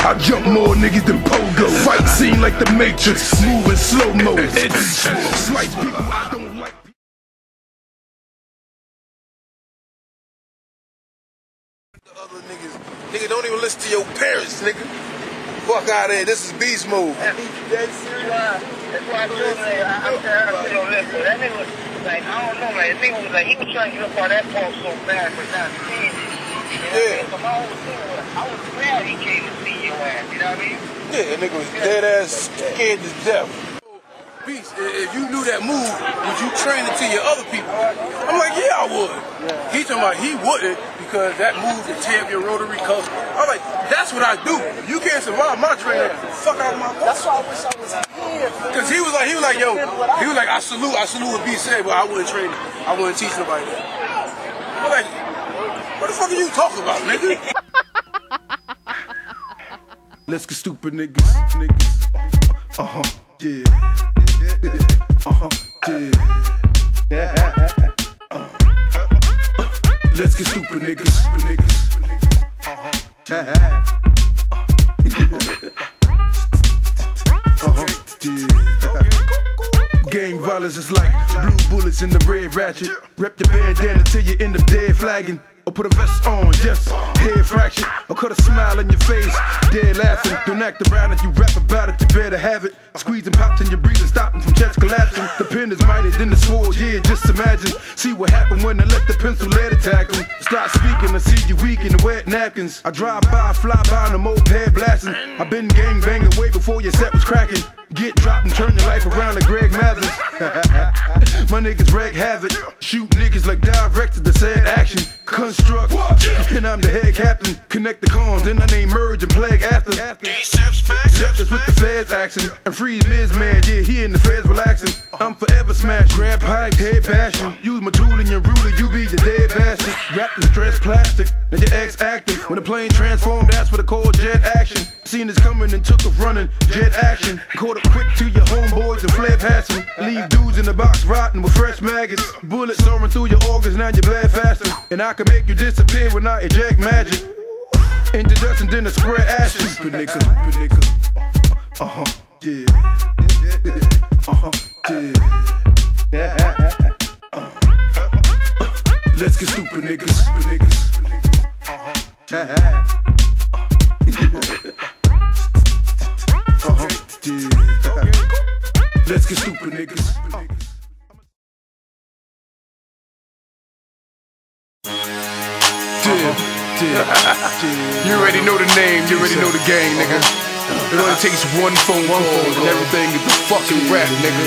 I jump more niggas than pogo. Fight scene like the Matrix, moving slow-mo. Slice people I don't like. Other niggas don't even listen to your parents, nigga. Fuck out of here. This is beast mode. That's why I told him, listen, that nigga was like, I don't know, man. The nigga was like, he was trying to get up on that pole so fast, but not seeing it. Yeah. So my whole thing was, I was glad he came to see your ass, you know what I mean? Yeah, that nigga was dead ass scared to death. Beast, if you knew that move, would you train it to your other people? I'm like, yeah, I would. He talking about he wouldn't because that move to tear up your rotary cuff. I'm like, that's what I do. You can't survive my training. Fuck out of my mouth. That's why I wish I was here. Cause he was like, yo, he was like, I salute what Beast said, but I wouldn't train him. I wouldn't teach nobody that. I'm like, what the fuck are you talking about, nigga? Let's get stupid, niggas. Yeah. Yeah. Let's get stupid, niggas. Gang violence is like blue bullets in the red ratchet. Rep the bandana till you end up dead flagging. Or put a vest on, yes, head fraction. Or cut a smile on your face, dead laughing. Don't act around if you rap about it, you better have it. Squeezing pops in your breathing, stopping from chest collapsing. The pen is mighty, then the sword, yeah, just imagine. See what happened when I let the pencil lead attack them. Start speaking, I see you weak in the wet napkins. I drive by, fly by on a moped blasting. I been gang banging way before your set was cracking. Get dropped and turn your life around like Greg Mathers. My niggas wreak havoc. Shoot niggas like directors that said action. Construct, and I'm the head captain. Connect the cons, then I name merge and plague after. That's with the feds action. And freeze Miz man, yeah, he in the feds relaxing. I'm forever smash, grab pipe, head passion. Use my tool and your ruler, you be the dead bastard. Wrapped in stress plastic, now your ex active. When the plane transformed, that's what I call jet action. Seen this coming and took off running, jet action. Caught up quick to your homeboys and fled past them. Leave dudes in the box rotting with fresh maggots. Bullets soaring through your organs, now you bled faster. And I can make you disappear when I eject magic. Introduction, then the square action. Stupid nigga, yeah. Yeah. Let's get stupid niggas. Let's get stupid niggas. You already know the name, you already know the gang, nigga. It only takes one phone call and everything is the fucking rap, nigga.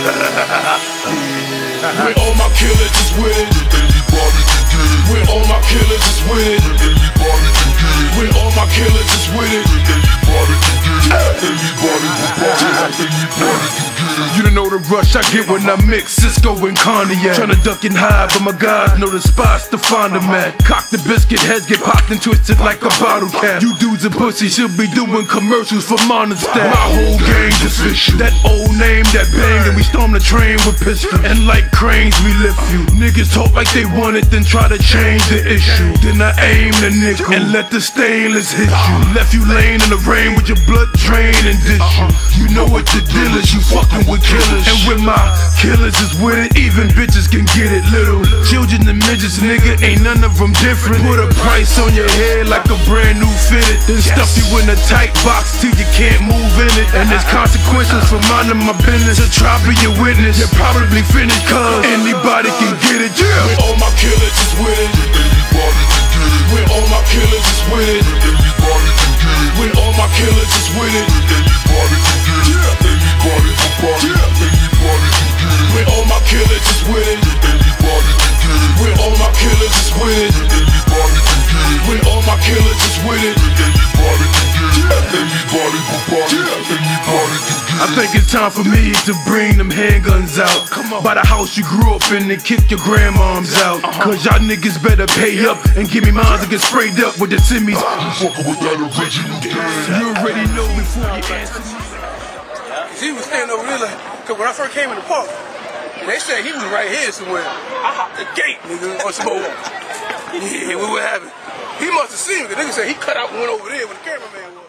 When all my killers is with it, anybody can get it. When all my killers is with it, anybody can get it. When all my killers is with it, anybody can get it. Anybody can get it. Anybody can get it. You don't know the rush I get when I mix Cisco and Cognac. Tryna duck and hide, but my guys know the spots to find them at. Cock the biscuit, heads get popped and twisted like a bottle cap. You dudes and pussies should be doing commercials for Monistat. My whole gang's official. That old name that banged and we storm the train with pistols. And like cranes we lift you. Niggas talk like they want it, then try to change the issue. Then I aim the nickel and let the stainless hit you. Left you laying in the rain with your blood drain and dish you. You know what the deal is, you fucking with killers. And when my killers is with it, even bitches can get it. Little children and midgets, nigga, ain't none of them different. Put a price on your head like a brand new fitted. Then stuff you in a tight box till you can't move in it. And there's consequences for minding my business. So try be your witness, you're probably finished cause anybody can get it, yeah. When all my killers is with it, anybody can get it. When all my killers is with it, anybody can get it. When all my killers is with it, anybody can get it. Anybody can get it. Anybody can get it. When all my killers is with it, anybody can get it. When all my killers is with it, anybody can get it. When all my killers is with it, anybody can get it. Anybody can get it. Anybody can get it. I think it's time for me to bring them handguns out. By the house you grew up in and kick your grandmoms out. Cause y'all niggas better pay up and give me mines and get sprayed up with the simmies. You fucking with that original gang. You already know before you answer me. He was standing over there like, cause when I first came in the park, they said he was right here somewhere. I hopped the gate, nigga, on some old. Yeah, what happened? He must have seen me, cause nigga said he cut out and went over there when the cameraman was. You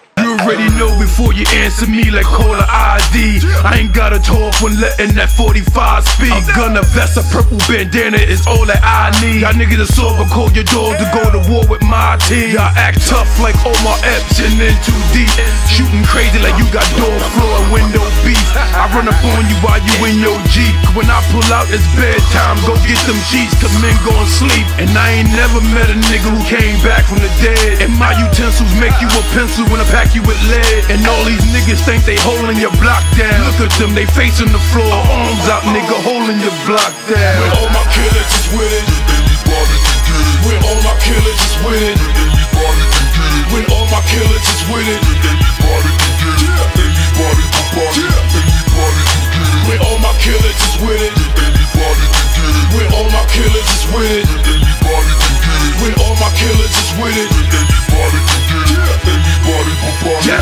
already know before you answer me like caller ID. I ain't gotta talk when letting that 45 speed. A gun, a vest, a purple bandana is all that I need. Y'all niggas are sober, call your dog to go to war with my team. Y'all act tough like Omar Epps and in too deep. Shooting crazy like you got door floor and window beef. I run up on you while you in your Jeep. When I pull out, it's bedtime. Go get them sheets, cause men gon' sleep. And I ain't never met a nigga who came back from the dead. And my utensils make you a pencil when I pack you with lead. And all these niggas think they holding your block down. Look at them, they facing the floor, arms out, nigga, holding your block down. When all my killers is with it, everybody can get it. When all my killers is with it, everybody can get it. When all my killers is with it, everybody can get it. Everybody can party, everybody can get it. When all my killers is with it, everybody can get it. When all my killers is with it, everybody can get it. When all my killers is with it, everybody can get it. Everybody can party, yes.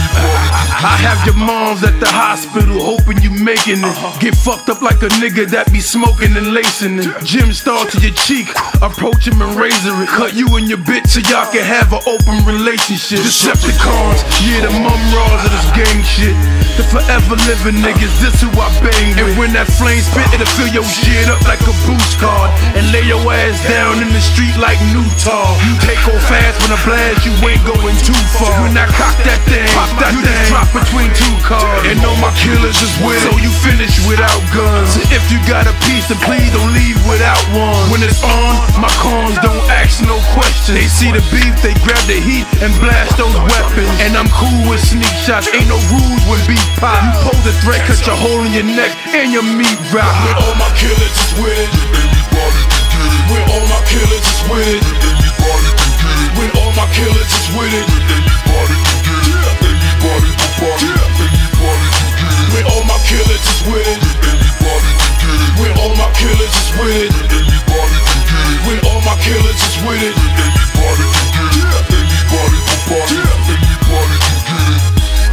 I have your moms at the hospital hoping you making it. Get fucked up like a nigga that be smoking and lacing it. Gym star to your cheek, approach him and razor it. Cut you and your bitch so y'all can have an open relationship. Decepticons, yeah, the mum raws of this gang shit. The forever living niggas, this who I bang with. And when that flame spit, it'll fill your shit up like a boost card. And lay your ass down in the street like new tar. You take off fast when I blast, you ain't going too far. When I cock that thing, you just drop between two cars. And all my killers is with it, so you finish without guns. So if you got a piece, then please don't leave without one. When it's on, my cons don't ask no questions. They see the beef, they grab the heat and blast those weapons. And I'm cool with sneak shots, ain't no rules when beef pop. You pose a threat, cut your hole in your neck and your meat rock. when all my killers is with it, everybody can get it. When all my killers is with it, everybody can get it. When all my killers is with it, everybody can get it. Everybody can party, everybody can get it. When all my killers is with it, everybody can get it. When all my killers is with it, everybody can get it. When all my killers is with it, everybody can get it. Everybody can party, everybody can get it.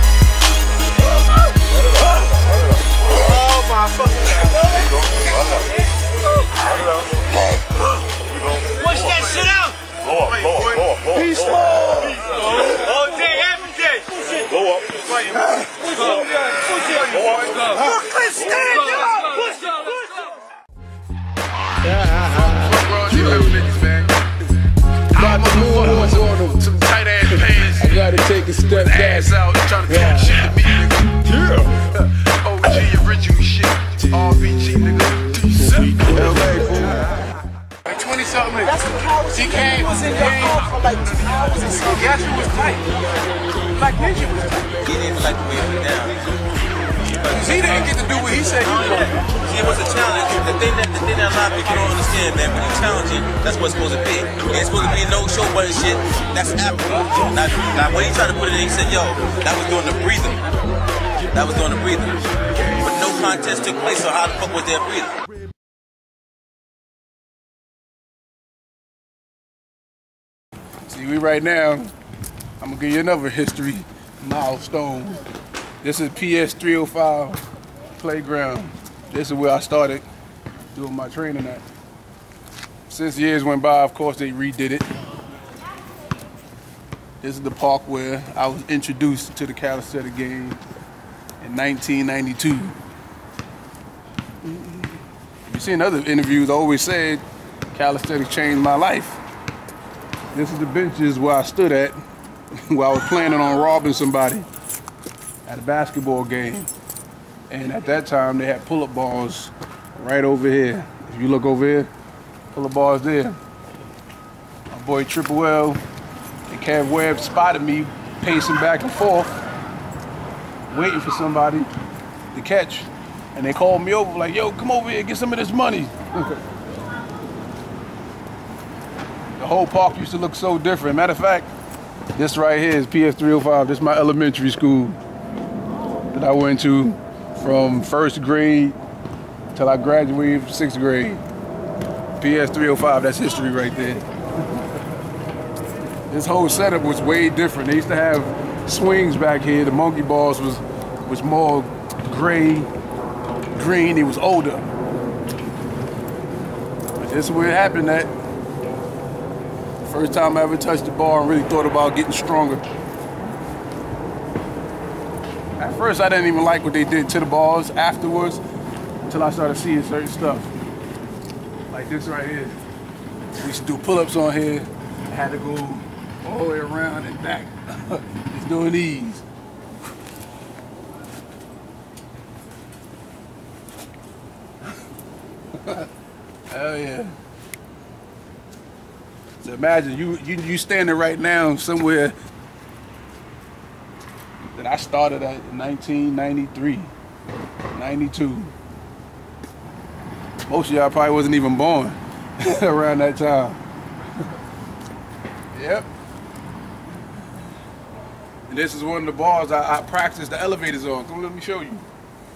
Oh my fucking Watch that shit out! Beastmode! All day, every day! Go up. Brooklyn, stand up! Push up! Some tight ass pants. I gotta take a step back. Ass out, trying to talk shit to me, nigga. Yeah. OG original shit. RBG, nigga. Like 20 something minutes. He came. Was in your car for like 2 hours or so. Gas was tight. Like Ninja was tight. He didn't like the way it went down. He didn't get to do what he said he was going to do. See, it was a challenge. The thing that a lot of people don't understand, man, when you're challenging, that's what it's supposed to be. It ain't supposed to be no show button shit. That's Apple. Now, when he tried to put it in, he said, yo, that was doing the breathing. That was doing the breathing. But no contest took place, so how the fuck was there breathing? See, we right now, I'm gonna give you another history milestone. This is PS305 playground. This is where I started doing my training at. Since years went by, of course, they redid it. This is the park where I was introduced to the calisthenics game in 1992. You see in other interviews, I always said calisthenics changed my life. This is the benches where I stood at while I was planning on robbing somebody at a basketball game. And at that time, they had pull-up bars right over here. If you look over here, pull-up bars there. My boy Triple L and Kev Webb spotted me pacing back and forth, waiting for somebody to catch. And they called me over like, yo, come over here, get some of this money. The whole park used to look so different. Matter of fact, this right here is PS305. This is my elementary school that I went to from 1st grade till I graduated 6th grade. PS305, that's history right there. This whole setup was way different. They used to have swings back here. The monkey bars was more gray, green. It was older. But this is where it happened at. First time I ever touched the bar and really thought about getting stronger. first I didn't even like what they did to the balls afterwards until I started seeing certain stuff. Like this right here. We used to do pull-ups on here. I had to go all the way around and back. Just doing these. Hell yeah. So imagine you standing right now somewhere that I started at 1993, 92. Most of y'all probably wasn't even born around that time. Yep. And this is one of the bars I practiced the elevators on. Come let me show you.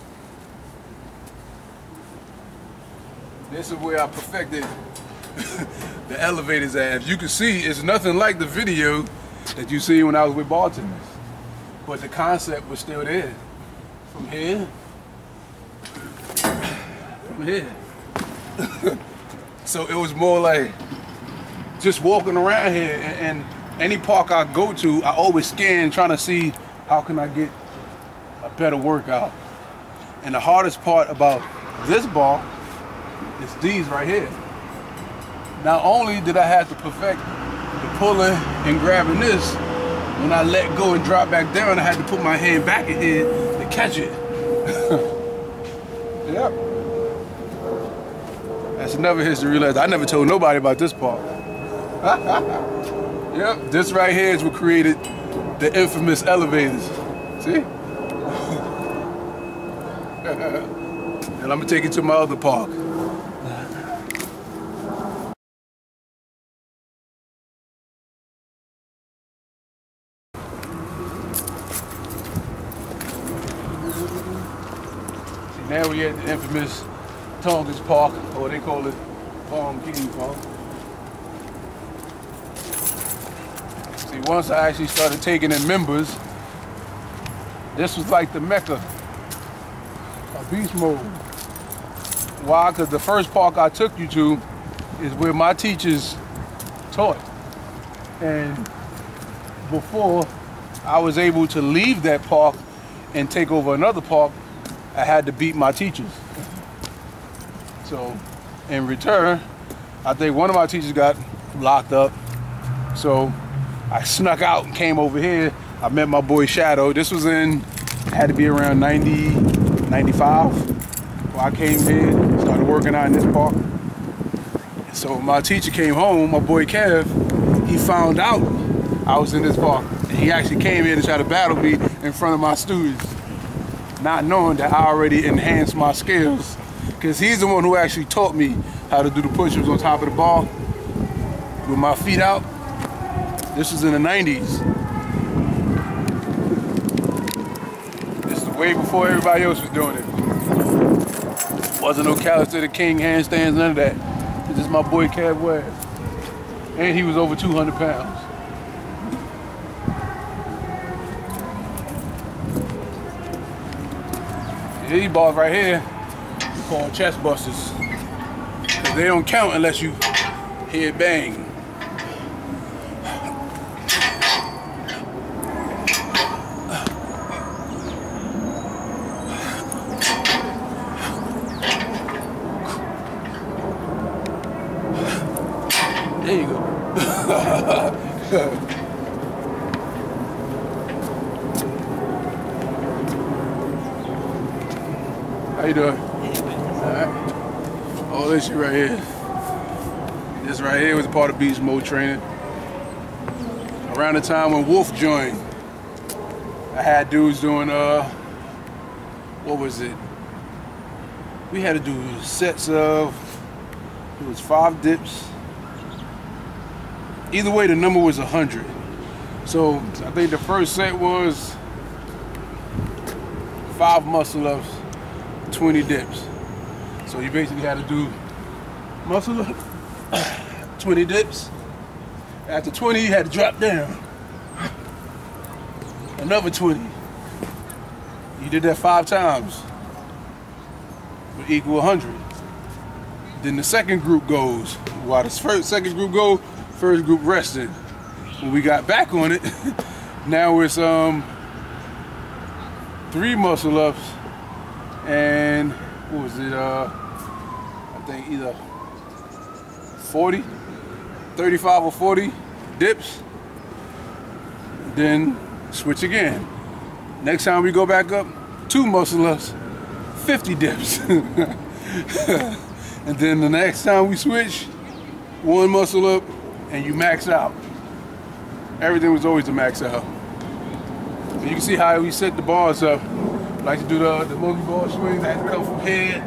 This is where I perfected the elevators at. As you can see, it's nothing like the video that you see when I was with bartenders. But the concept was still there. From here. From here. So it was more like just walking around here, and any park I go to, I always scan trying to see how can I get a better workout. And the hardest part about this bar is these right here. Not only did I have to perfect the pulling and grabbing this, when I let go and drop back down, I had to put my hand back in here to catch it. Yep. That's another history lesson. I never told nobody about this part. Yep, this right here is what created the infamous elevators. See? And I'm gonna take you to my other park. See, now we're at the infamous Tongass Park, or they call it Palm King Park. See, once I actually started taking in members, this was like the mecca of beast mode. Why? Because the first park I took you to is where my teachers taught. And before I was able to leave that park and take over another park, I had to beat my teachers. So in return, I think one of my teachers got locked up. So I snuck out and came over here. I met my boy Shadow. This was had to be around 90, 95. Well, I came here, started working out in this park. So when my teacher came home, my boy Kev, he found out I was in this park. And he actually came here to try to battle me in front of my students, not knowing that I already enhanced my skills. Because he's the one who actually taught me how to do the push-ups on top of the bar with my feet out. This was in the 90s. This is way before everybody else was doing it. Wasn't no calisthenics king handstands, none of that. This is my boy Kev Webb. And he was over 200 pounds. These balls right here called chest busters. Because they don't count unless you hear bang. There you go. How you doing? Alright. All this shit right here. This right here was a part of beast mode training. Around the time when Wolf joined, I had dudes doing what was it? We had to do sets of, it was 5 dips. Either way, the number was 100. So I think the first set was 5 muscle ups, 20 dips. So you basically had to do muscle up, 20 dips. After 20, you had to drop down. Another 20. You did that 5 times. Would equal 100. Then the second group goes. While the second group goes, first group rested. When we got back on it, now it's 3 muscle ups, and what was it? I think either 40, 35 or 40 dips. Then switch again. Next time we go back up, 2 muscle ups, 50 dips. And then the next time we switch, 1 muscle up, and you max out. Everything was always a max out. So you can see how we set the bars up. I like to do the monkey ball swings. I had to come from head,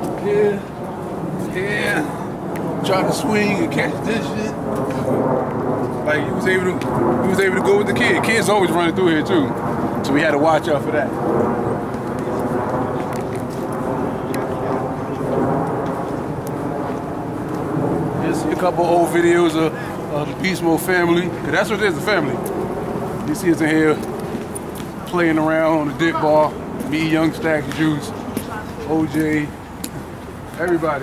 try to swing and catch this shit. Like he was able to go with the kid. Kids always running through here too, so we had to watch out for that. Here's a couple old videos of the Beastmode family, cause that's what it is, the family. You see us in here playing around on the dip ball. Me, Young Stack Juice, OJ, everybody.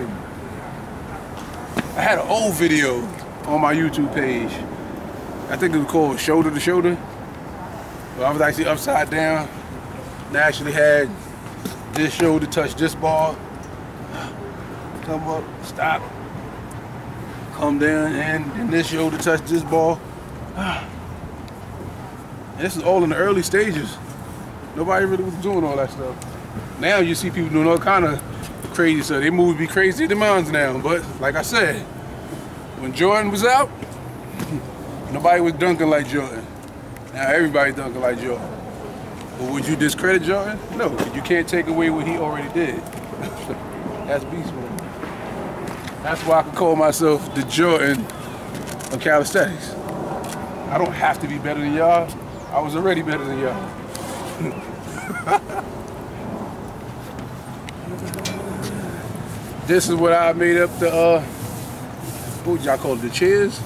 I had an old video on my YouTube page. I think it was called Shoulder to Shoulder. Well, I was actually upside down and I actually had this shoulder touch this ball. Come up, stop, come down, and this shoulder touch this ball. And this is all in the early stages. Nobody really was doing all that stuff. Now you see people doing all kind of crazy stuff. They move be crazy in the mountains now. But like I said, when Jordan was out, nobody was dunking like Jordan. Now everybody dunking like Jordan. But would you discredit Jordan? No, you can't take away what he already did. That's Beastmode. That's why I can call myself the Jordan of calisthenics. I don't have to be better than y'all. I was already better than y'all. This is what I made up the what would y'all call it, the chairs?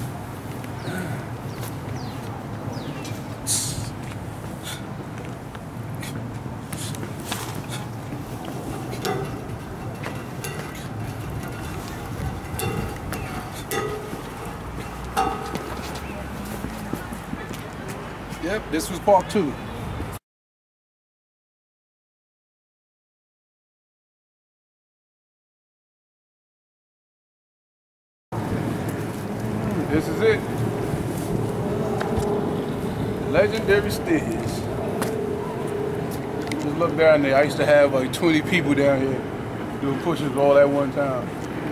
Yep, this was part 2. This is it. Legendary stairs. Just look down there. I used to have like 20 people down here doing push-ups all at one time.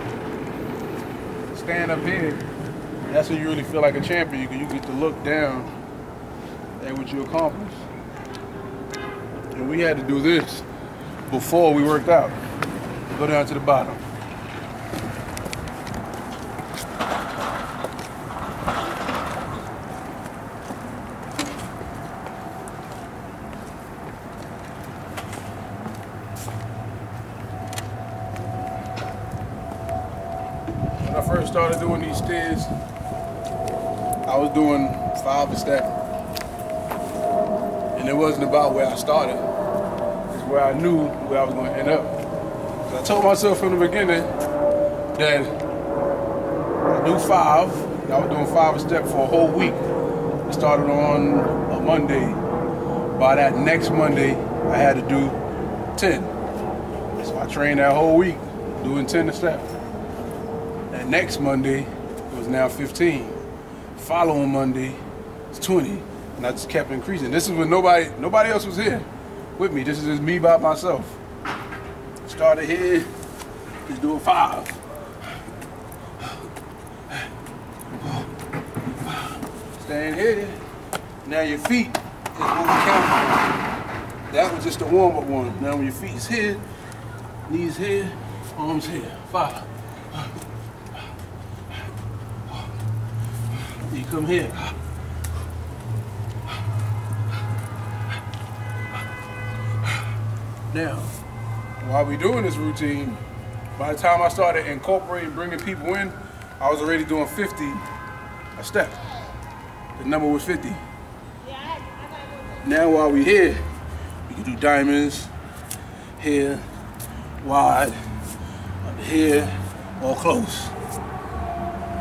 Stand up here, that's when you really feel like a champion. You get to look down at what you accomplished. And we had to do this before we worked out. Go down to the bottom. When I first started doing these stairs, I was doing 5 a step. And it wasn't about where I started. It's where I knew where I was going to end up. So I told myself from the beginning that I do 5. I was doing 5 a step for a whole week. It started on a Monday. By that next Monday, I had to do 10. So I trained that whole week doing 10 a step. That next Monday, it was now 15. Following Monday, it's 20. And I just kept increasing. This is when nobody else was here with me. This is just me by myself. Started here, just doing 5. Staying here. Now your feet is what we count from. That was just the warm-up one. Now when your feet is here, knees here, arms here. 5. You come here. Now, while we're doing this routine, by the time I started incorporating, bringing people in, I was already doing 50 a step. The number was 50. Now while we're here, we can do diamonds, here, wide, under here, all close.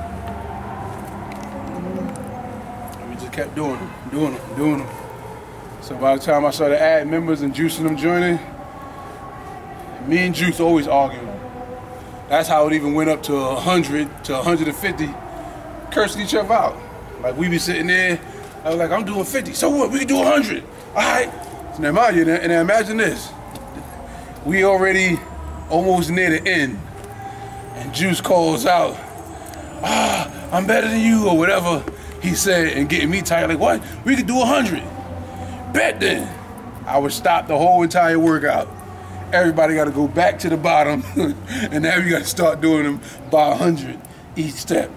And we just kept doing them. So by the time I started adding members and Juice and them joining, me and Juice always arguing. That's how it even went up to 100 to 150, cursing each other out. Like we be sitting there, I was like, I'm doing 50. So what? We can do 100. All right. So now mind you, and imagine this. We already almost near the end, and Juice calls out, I'm better than you, or whatever he said, and getting me tired. Like, what? We could do 100. Bet then. I would stop the whole entire workout. Everybody got to go back to the bottom, and now we got to start doing them by 100 each step.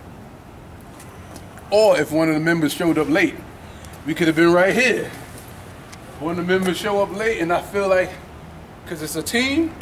Or if one of the members showed up late, we could have been right here. One of the members show up late, and I feel like, because it's a team,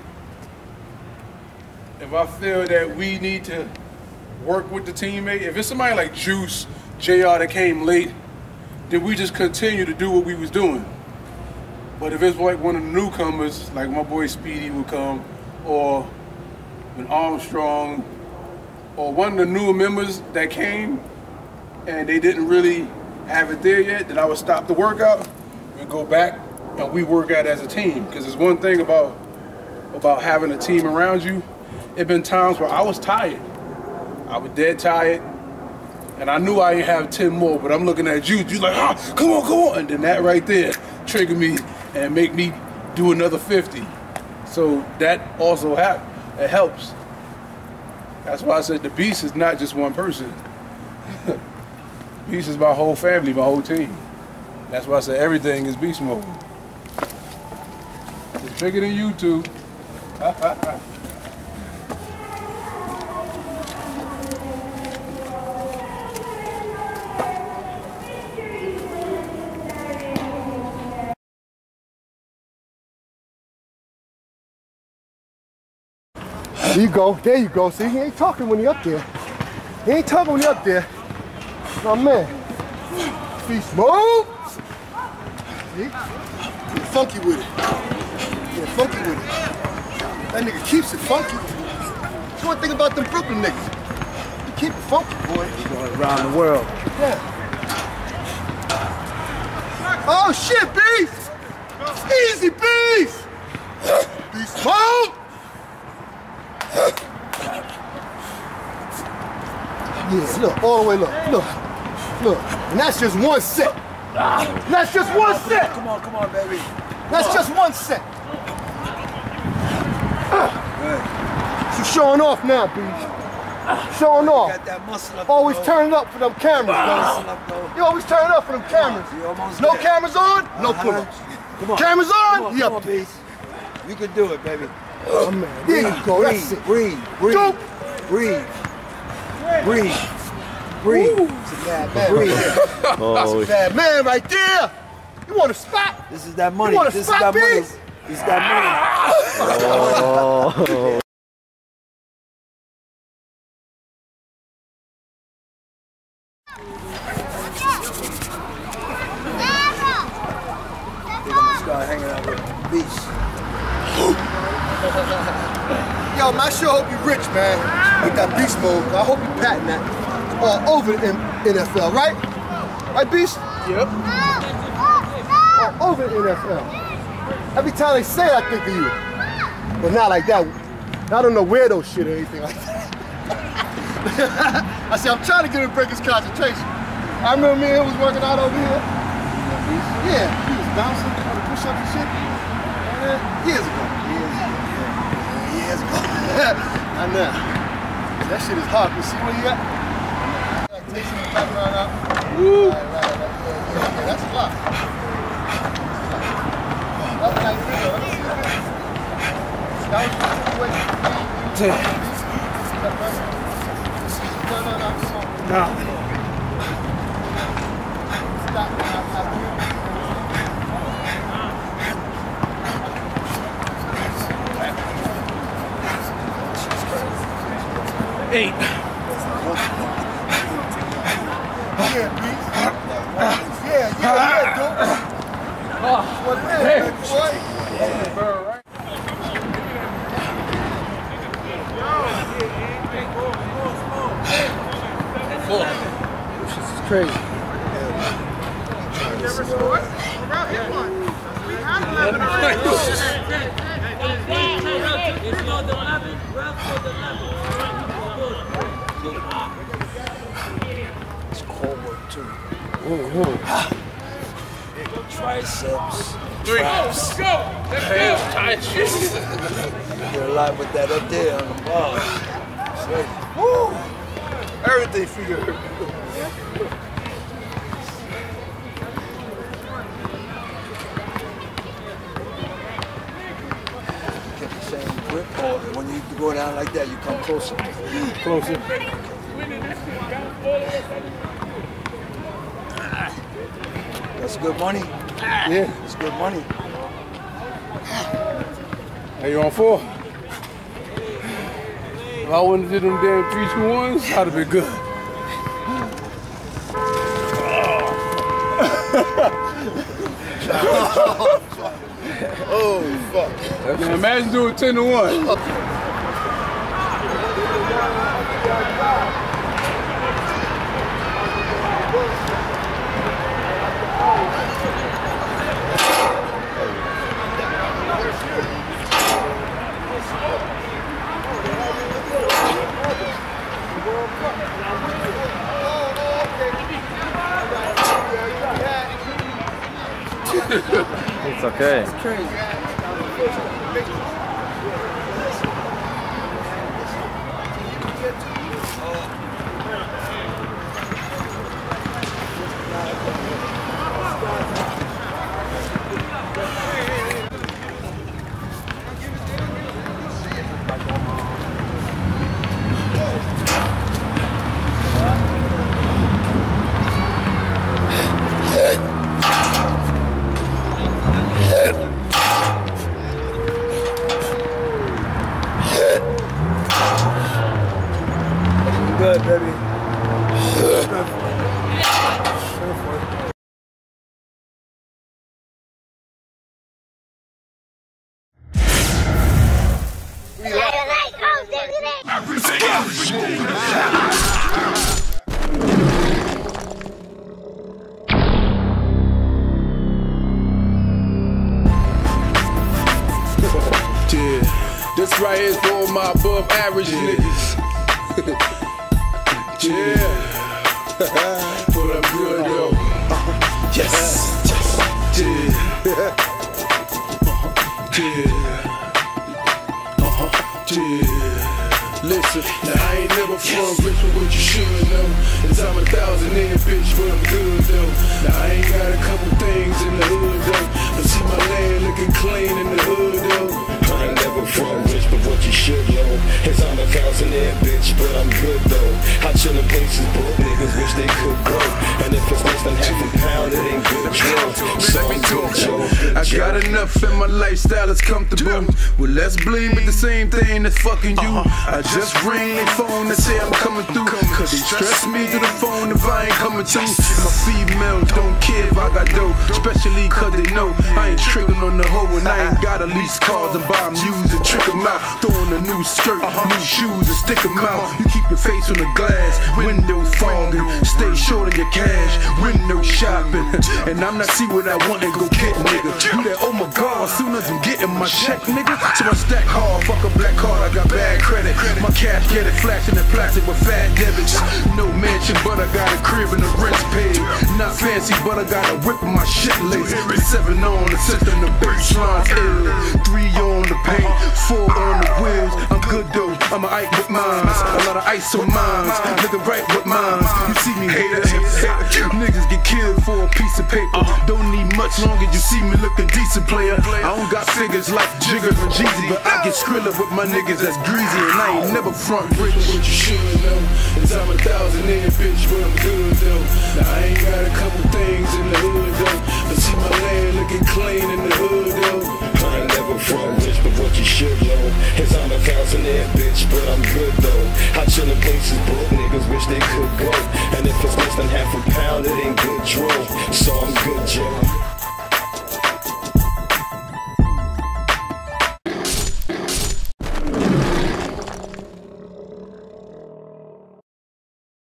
if I feel that we need to work with the teammate, if it's somebody like Juice, JR that came late, then we just continue to do what we was doing. But if it's like one of the newcomers, like my boy Speedy would come, or an Armstrong, or one of the newer members that came and they didn't really have it there yet, then I would stop the workout and go back and we work out as a team. Because there's one thing about having a team around you. It been times where I was tired. I was dead tired, and I knew I didn't have 10 more, but I'm looking at you. You're like, come on. And then that right there triggered me and make me do another 50. So that also it helps. That's why I said the Beast is not just one person. Beast is my whole family, my whole team. That's why I said everything is beast mode. It's bigger than you two. There you go. See, he ain't talking when he up there. He ain't talking when he up there. My man. Beast mode. See? Get funky with it. Get funky with it. That nigga keeps it funky. That's one thing about them Brooklyn niggas. You keep it funky, boy. Going around the world. Yeah. Oh shit, Beast! Easy, Beast! Beast mode! Yeah, look, all the way, look. And that's just one set. That's just one set. Come on, baby. That's just one set. You showing off now, B. Showing off. Got that muscle up. Always turning up for them cameras, bro. You always turning up for them cameras. No cameras on, no pull-ups. Come on. Cameras on, he come up on, there. Beast. You can do it, baby. Oh, man. There you go. That's it. Breathe. Go. Breathe. It's a bad man. Breathe. That's a bad man right there. You want a spot? This is that money. You want a This is spot, that money. Beast? This is that money. Start hanging out with the Beast. Yo, man, I sure hope you're rich, man, with that beast mode. I hope you patent that all over the NFL, right? Right, Beast? Yep. All over the NFL. Every time they say it, I think of you. But not like that. I don't know weirdo shit or anything like that. I see, I'm trying to get him to break his concentration. I remember me and him was working out over here. Yeah, he was bouncing on the push-ups and shit. Years ago. I know. That shit is hard. You see where you at? Like, take some background out. Woo! Right. Yeah, that's a lot. That's like, let me see that. That was your No. Stop. 8. Yeah, dude. What it is, boy. This is crazy. You never scored? It's core work too. Triceps. Traps. You're alive with that up there on the bar. Woo! Everything for you. Get the same grip ball. When you go down like that, you come closer. Closer. That's good money. Yeah. It's good money. Hey, you on 4? If I wouldn't have did them damn 3, 2, 1s, I'd have been good. Oh, fuck. Man, imagine doing 10 to 1. It's okay. It's crazy. Good, baby. This right here is for all my above average niggas. Yeah. But I'm good though. Yes. Yeah. Yeah. Listen, now I ain't never from rich, but what you should know is I'm 1,000 in bitch, but I'm good though. Now I ain't got a couple things in the hood though, but see my land looking clean in the hood though. I ain't never from rich, but what you should know is I'm 1,000 in bitch, but I'm good though. I chill in places broke niggas wish they could grow, and if it's less than half a pound, it ain't good drill. So I'm good, Joe. I got enough and my lifestyle is comfortable. Well, let's blame it the same thing that's fucking you. I just ring their phone and say I'm coming through, cause they stress me through the phone if I ain't coming through. My females don't care if I got dough, especially cause they know I ain't tricking on the hoe, and I ain't got a lease cars and buy them used and trick them out. Throwing a new skirt, new shoes and stick them out. You keep your face on the glass, windows fogging, stay short of your cash, window shopping. And I'm not see what I want and go get, nigga. You that, oh my god, as soon as I'm getting my check, nigga. So I stack hard, fuck a black card, I got bad credit. My cash get it flashing in plastic with fat debits. No mansion, but I got a crib and the rent's paid. Not fancy, but I got a whip in my shit lace. 7 on the system, the baseline's ill. 3 on the paint, 4 on the wheels. I'm good though, I'm an Ike with mines. A lot of ice on mines, looking right with mines. You see me haters, niggas get killed for a piece of paper. Don't need much longer, you see me looking decent, player. I don't got figures like Jigger and Jeezy, but I get skrilla with my niggas that's greasy, and I ain't never front rich. What you should know is I'm 1,000 in bitch, but I'm good though. Now I ain't got a couple things in the hood though, but see my land looking clean in the hood though. I ain't never from rich, but what you should know is I'm 1,000 in bitch, but I'm good though. I chill in places broke niggas wish they could go, and if it's less than half a pound, it ain't good drill. So I'm good, Joe.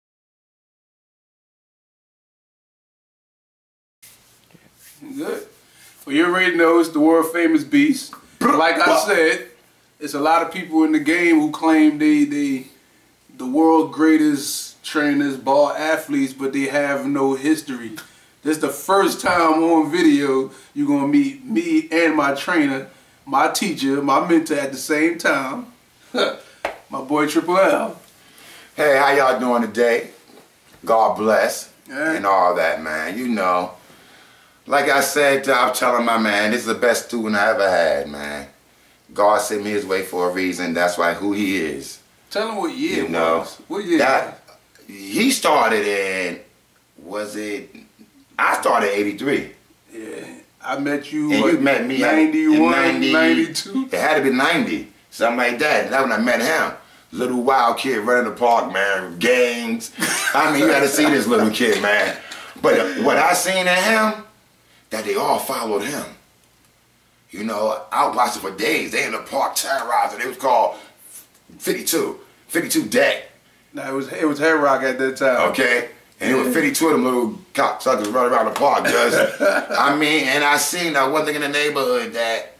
Good. Well, you already know it's the world famous Beast. Like I said, it's a lot of people in the game who claim they the world greatest trainers, ball athletes, but they have no history. This is the first time on video you're gonna meet me and my trainer, my teacher, my mentor at the same time. My boy Triple L. Hey, how y'all doing today? God bless and all that, man. You know, like I said, I was telling my man, this is the best student I ever had, man. God sent me his way for a reason. That's why who he is. Tell him what year you know, was. What year? He started in, was it, I started 83. Yeah, I met you, and you met me 91, 92? It had to be 90, something like that. That's when I met him. Little wild kid running the park, man, gangs. I mean, you gotta see this little kid, man. But what I seen in him, that they all followed him. You know, I was watching for days. They in the park terrorizing. It was called 52 Deck. No, it was Hair Rock at that time. Okay, and it was 52 of them little cocksuckers running around the park, just. I mean, and I seen one thing in the neighborhood that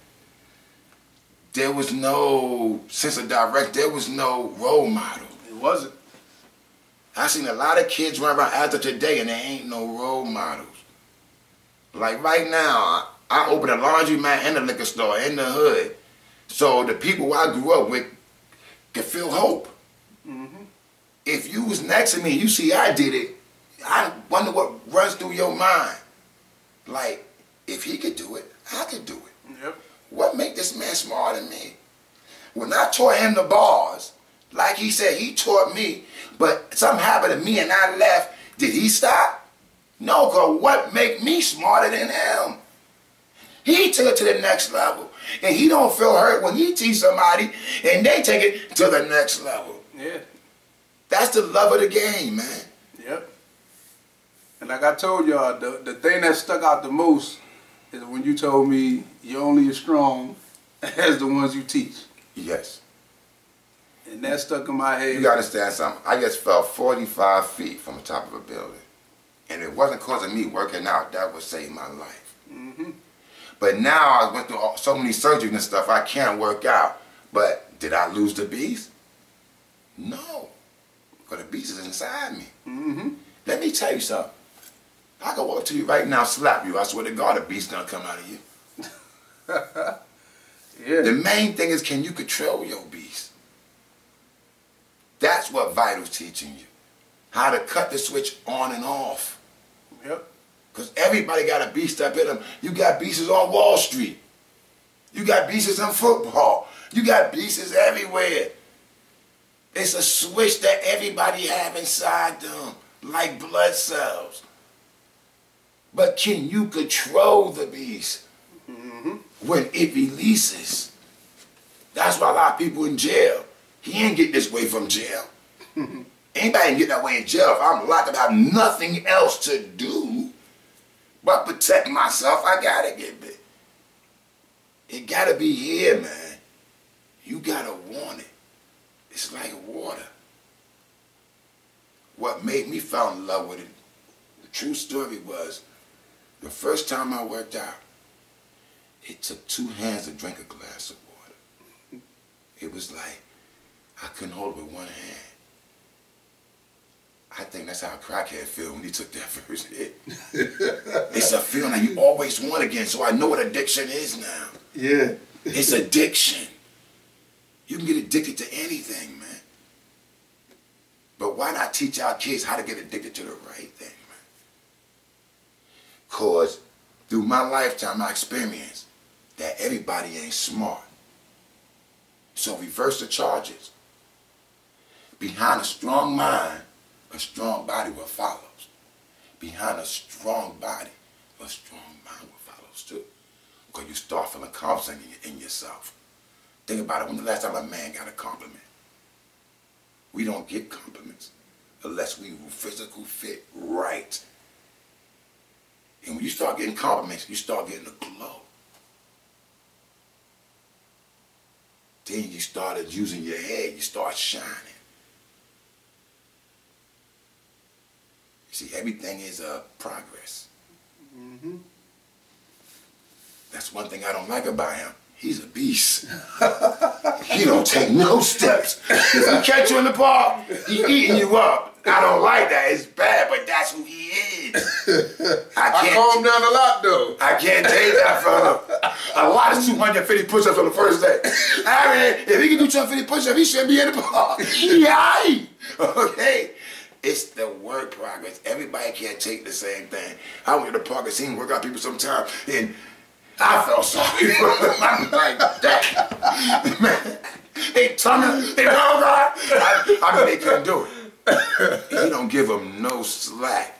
there was no sense of direction. There was no role model. It wasn't. I seen a lot of kids run around after today, and there ain't no role models. Like right now, I opened a laundromat and a liquor store in the hood, so the people I grew up with could feel hope. If you was next to me, you see I did it, I wonder what runs through your mind. Like, if he could do it, I could do it. Yep. What make this man smarter than me? When I taught him the bars, like he said, he taught me, but something happened to me and I left. Did he stop? No, because what make me smarter than him? He took it to the next level. And he don't feel hurt when he teach somebody and they take it to the next level. Yeah. That's the love of the game, man. Yep. And like I told y'all, the thing that stuck out the most is when you told me you're only as strong as the ones you teach. Yes. And that stuck in my head. You gotta understand something. I just fell 45 feet from the top of a building. And it wasn't because of me working out. That would save my life. But now I went through so many surgeries and stuff, I can't work out. But did I lose the beast? No. Because the beast is inside me. Let me tell you something. I can walk to you right now, slap you. I swear to God, the beast gonna come out of you. Yeah. The main thing is, can you control your beast? That's what Vital's teaching you. How to cut the switch on and off. Yep. Because everybody got a beast up in them. You got beasts on Wall Street. You got beasts in football. You got beasts everywhere. It's a switch that everybody have inside them, like blood cells. But can you control the beast when it releases? That's why a lot of people in jail. He ain't get this way from jail. Anybody can get that way in jail. If I'm locked up, I have nothing else to do but protect myself. I gotta get bit. It gotta be here, man. You gotta want it. It's like water. What made me fall in love with it, the true story was, the first time I worked out, it took 2 hands to drink a glass of water. It was like, I couldn't hold it with 1 hand. I think that's how a crackhead feel when he took that first hit. It's a feeling that you always want again, so I know what addiction is now. Yeah. It's addiction. You can get addicted to anything, man. But why not teach our kids how to get addicted to the right thing, man? Because through my lifetime, I experienced that everybody ain't smart. So reverse the charges. Behind a strong mind, a strong body will follow. Behind a strong body, a strong mind will follow too. Because you start feeling confident in yourself. Think about it, when the last time a man got a compliment? We don't get compliments unless we physically fit right. And when you start getting compliments, you start getting a glow. Then you started using your head, you start shining. You see, everything is progress. That's one thing I don't like about him. He's a beast. He don't take no steps. If he catch you in the park, he eating you up. I don't like that. It's bad, but that's who he is. I calm down a lot though. I can't take that from him. A lot of 250 push-ups on the first day. I mean, if he can do 250 push-ups, he shouldn't be in the park. Yeah. Okay. It's the work progress. Everybody can't take the same thing. I went to the park and seen workout people sometimes, and I felt sorry for them. I'm like, that. Man, they tummy, they God. I mean, they couldn't do it. He don't give them no slack.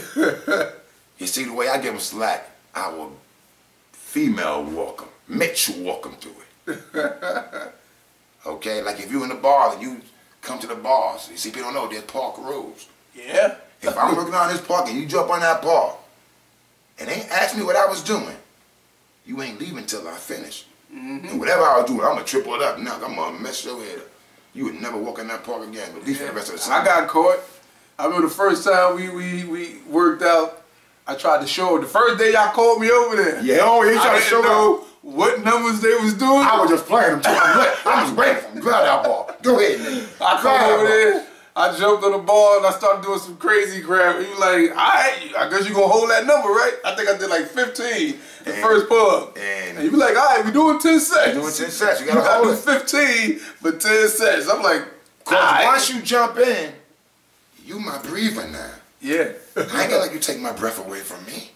You see, the way I give them slack, I will female walk them, Mitchell walk them through it. Okay, like if you in the bar and you come to the bars, you see, people don't know there's park rules. Yeah. If I'm working on this park and you jump on that bar and they ask me what I was doing, you ain't leaving till I finish. And whatever I was doing, I'm gonna triple it up. Now I'm gonna mess your head up. You would never walk in that park again, at least for the rest of the summer. I got caught. I remember the first time we worked out, I tried to show it. The first day y'all called me over there. Yeah, oh, you tried to show know what numbers they was doing. I was just playing them too. I was waiting for them. Grab that ball. Go ahead, nigga. I come over there. I jumped on the ball and I started doing some crazy crap. He was like, all right, I guess you gonna hold that number, right? I think I did like 15 the first pull-up. And he was like, all right, we doing 10 sets. Doing 10 sets. You gotta hold it. Do 15 for 10 sets. I'm like, cause once you jump in, you my breather now. Yeah. I ain't gonna let you take my breath away from me.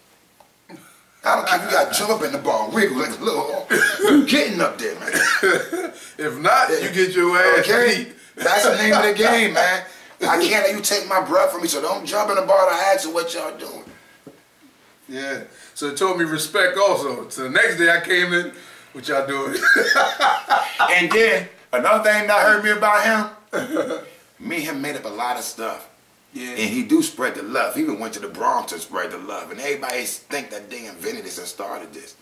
I don't care if you got to jump up in the ball, wiggle like a little. You getting up there, man. If not, you get your ass beat. That's the name of the game, man. I can't let you take my breath from me, so don't jump in the ball to ask you what y'all doing. Yeah. So it told me respect also. So the next day I came in, what y'all doing? And then, another thing that hurt me about him, me and him made up a lot of stuff. Yeah. And he do spread the love. He even went to the Bronx to spread the love. And everybody think that they invented this and started this.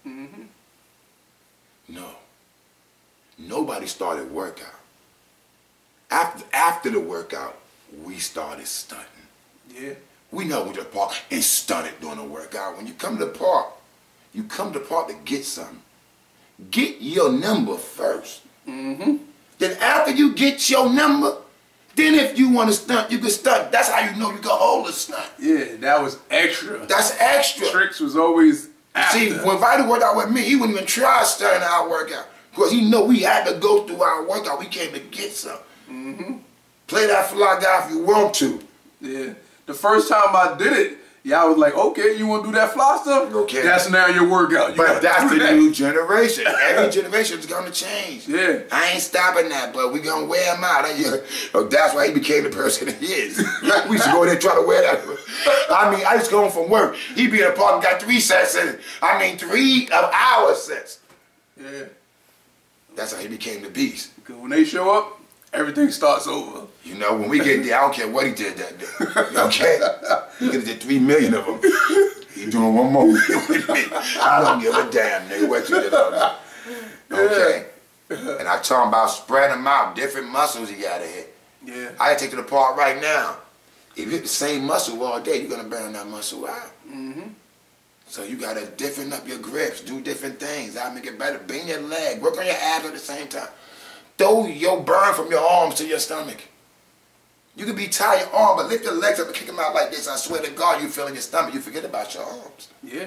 No. Nobody started workout. After the workout, we started stunting. Yeah. We know we just park and stunted during the workout. When you come to the park, you come to the park to get something. Get your number first. Then after you get your number, then if you want to stunt, you can stunt. That's how you know you can hold a stunt. Yeah, that was extra. That's extra. Tricks was always after. See, when Vital worked out with me, he wouldn't even try stunting our workout. Because he know we had to go through our workout. We came to get something. Play that fly guy if you want to. Yeah. The first time I did it, y'all was like, okay, you want to do that fly stuff? Okay. That's now your workout. But that's the new generation. Every generation is going to change. Yeah. I ain't stopping that, but we going to wear him out. That's why he became the person he is. We used to go there and try to wear that. I mean, I used to go home from work. He be in the park and got 3 sets in it. I mean, 3 of our sets. Yeah. That's how he became the beast. Because when they show up, everything starts over. You know, when we get there, I don't care what he did that day. Okay? He could have did 3 million of them. He doing one more with me. I don't give a damn, nigga, what you did on that. Okay? And I talking about spreading them out, different muscles you gotta hit. Yeah. I take to the park right now. If you hit the same muscle all day, you're gonna burn that muscle out. So you gotta different up your grips, do different things. That'll make it better. Bend your leg, work on your abs at the same time. Throw your burn from your arms to your stomach. You can be tired your arm, but lift your legs up and kick them out like this. I swear to God, you feel in your stomach, you forget about your arms. Yeah.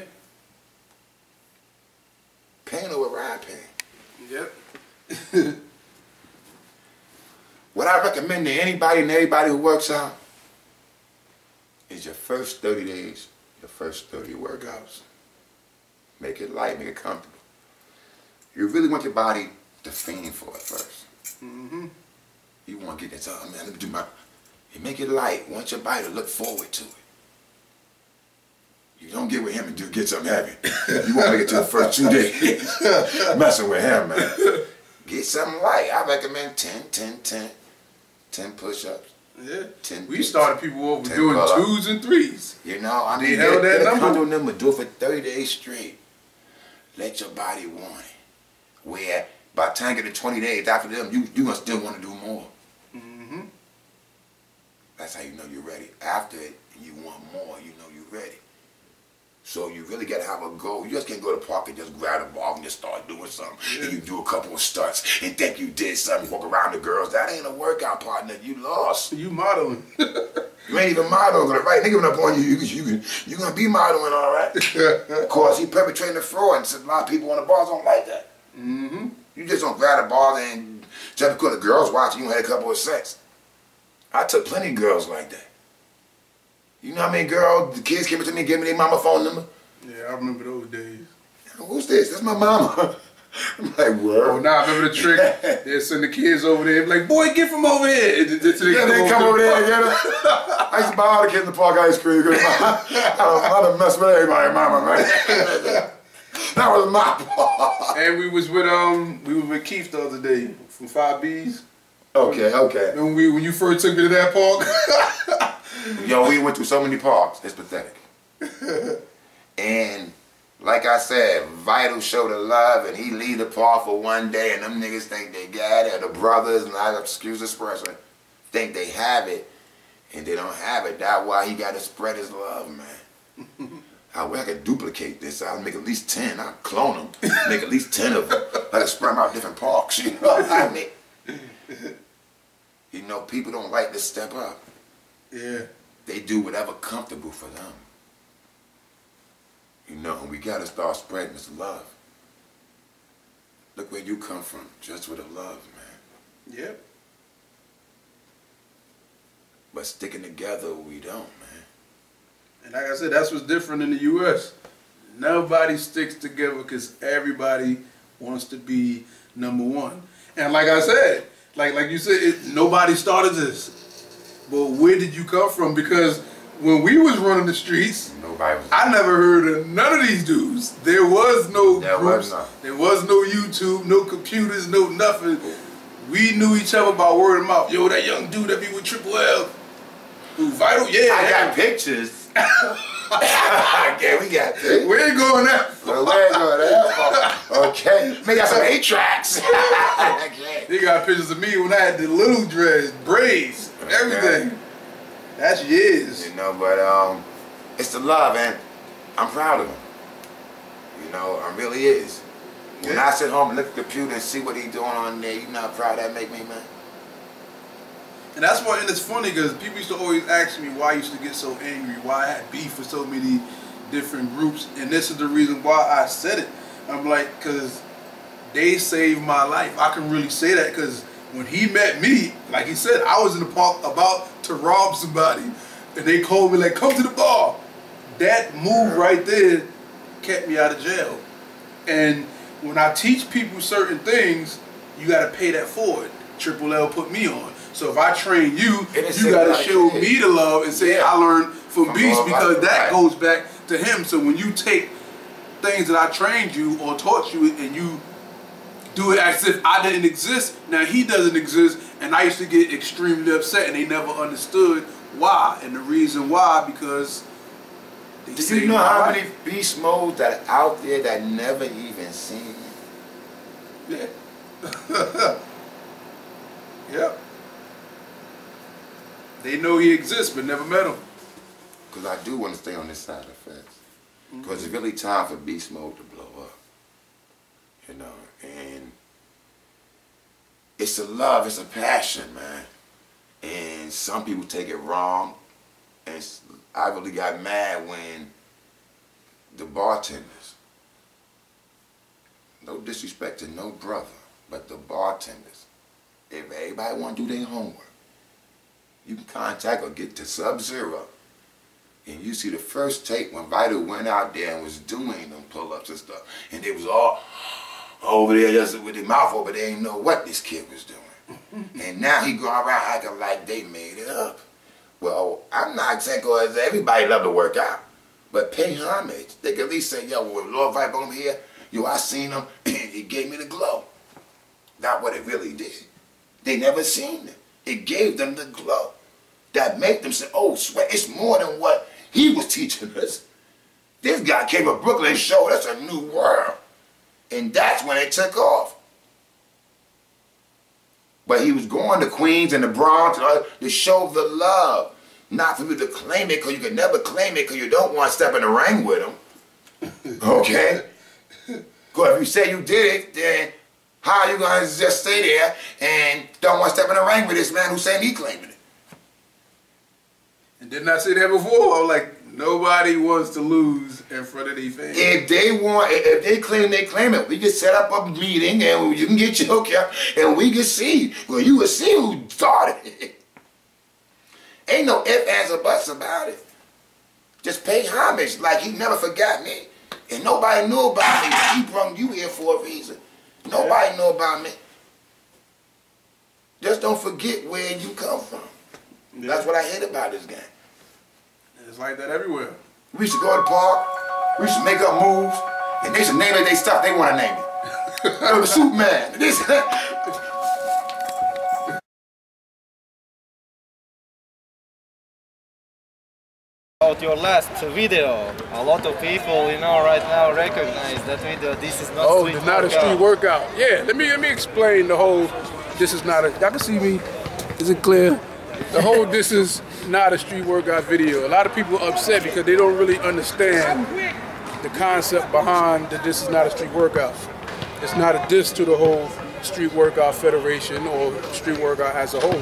Pain over ride pain. Yep. What I recommend to anybody and everybody who works out is your first 30 days, your first 30 workouts. Make it light, make it comfortable. You really want your body to fiend for it first. You want to get this, oh man, let me do my, you make it light. Want your body to look forward to it. You don't get with him and get something heavy. You want to make it to the first 2 days. Messing with him, man. Get something light. I recommend 10 push-ups. Yeah. 10 we started people over doing 2s and 3s. You know, I mean, they held that number. Number. Do it for 30 days straight. Let your body want it. Where by the time you get to 20 days after them, you must still want to do more. That's how you know you're ready. After it, you want more, you know you're ready. So you really got to have a goal. You just can't go to the park and just grab a ball and just start doing something. And you do a couple of stunts and think you did something. Walk around the girls. That ain't a workout, partner. You lost. You modeling. You ain't even modeling. Right? They giving up on you. You're going to be modeling, all right? Of course, he perpetrating the fraud. And a lot of people on the bars don't like that. Mm-hmm. You just don't grab the ball and just because the girls watching, you had a couple of sex. I took plenty of girls like that. You know how many girls, the kids came up to me and gave me their mama phone number? Yeah, I remember those days. Who's this? That's my mama. I'm like, word. Oh, now I remember the trick. They send the kids over there, like, boy, get from over there. Yeah, they come over there and get them. I used to buy all the kids in the park ice cream because I done messed with everybody, mama, man. That was my part. And we was with Keith the other day from 5Bs. Okay. When you first took me to that park. Yo, we went through so many parks. It's pathetic. And like I said, Vital showed the love, and he leave the park for one day, and them niggas think they got it. The brothers, and I excuse the expression, think they have it, and they don't have it. That's why he got to spread his love, man. I wish I could duplicate this. I'll make at least 10. I'll clone them. Make at least 10 of them. Let us spread them out different parks. You know what I mean? You know, people don't like to step up. Yeah. They do whatever comfortable for them. You know, we got to start spreading this love. Look where you come from, just with the love, man. Yep. But sticking together, we don't, man. And like I said, that's what's different in the U.S. Nobody sticks together because everybody wants to be number one. And like I said, like you said, nobody started this. But where did you come from? Because when we was running the streets, I never heard of none of these dudes. There was no groups, there was no YouTube, no computers, no nothing. We knew each other by word of mouth. Yo, that young dude that be with Triple L, who Vital, yeah. I got pictures. Okay, we got pictures. We ain't going that far. We ain't going that far. Okay, we got some 8-tracks. Okay. They got pictures of me when I had the little dreads, braids, everything. Okay. That's years. You know, but it's the love, and I'm proud of him. You know, I really is. When I sit home and look at the computer and see what he doing on there, you know how proud that make me, man? And that's why, and it's funny because people used to always ask me why I used to get so angry, why I had beef with so many different groups, and this is the reason why I said it. I'm like, because they saved my life. I can really say that because when he met me, like he said, I was in the park about to rob somebody, and they called me like, come to the bar. That move right there kept me out of jail. And when I teach people certain things, you got to pay that forward. Triple L put me on. So if I train you, you got to show me the love and say, I learned from Beast, because that goes back to him. So when you take things that I trained you or taught you and you do it as if I didn't exist, now he doesn't exist, and I used to get extremely upset and they never understood why. And the reason why, because they do you know how many beast modes that are out there that never even seen it? Yeah. Yep. They know he exists, but never met him. Because I do want to stay on this side of the fence. Because it's really time for beast mode to blow up. You know, and it's a love, it's a passion, man. And some people take it wrong. And I really got mad when the bartenders, no disrespect to no brother, but the bartenders, if everybody want to do their homework, you can contact or get to Sub-Zero. And you see the first tape when Vital went out there and was doing them pull-ups and stuff. And they was all over there just with their mouth open. They didn't know what this kid was doing. And now he going around acting like they made it up. Well, I'm not saying because everybody love to work out. But pay homage. They can at least say, yo, with Lord Vital over here, yo, I seen him and he gave me the glow. Not what it really did. They never seen it. It gave them the glow that made them say, oh, sweat, it's more than what he was teaching us. This guy came to Brooklyn and showed us a new world. And that's when it took off. But he was going to Queens and the Bronx to show the love. Not for you to claim it, because you can never claim it because you don't want to step in the ring with him. Okay? Because if you say you did it, then how are you going to just stay there and don't want to step in the ring with this man who's saying he claiming it? And didn't I say that before? I'm like, nobody wants to lose in front of these fans. If they claim it, we can set up a meeting and you can get your account and we can see. Well, you will see who started it. Ain't no ifs, ands, or buts about it. Just pay homage like he never forgot me. And nobody knew about me. He brought you here for a reason. Nobody know about me. Just don't forget where you come from. Yeah. That's what I hate about this game. It's like that everywhere. We should go to the park. We should make up moves. And they should name it their stuff they want to name it. Superman. This. About your last video, a lot of people, you know, right now recognize that video. This is not street workout. Not a street workout. Yeah, let me explain the whole. This is not a. Y'all can see me. Is it clear? The whole this is not a street workout video. A lot of people are upset because they don't really understand the concept behind the this is not a street workout. It's not a diss to the whole street workout federation or street workout as a whole.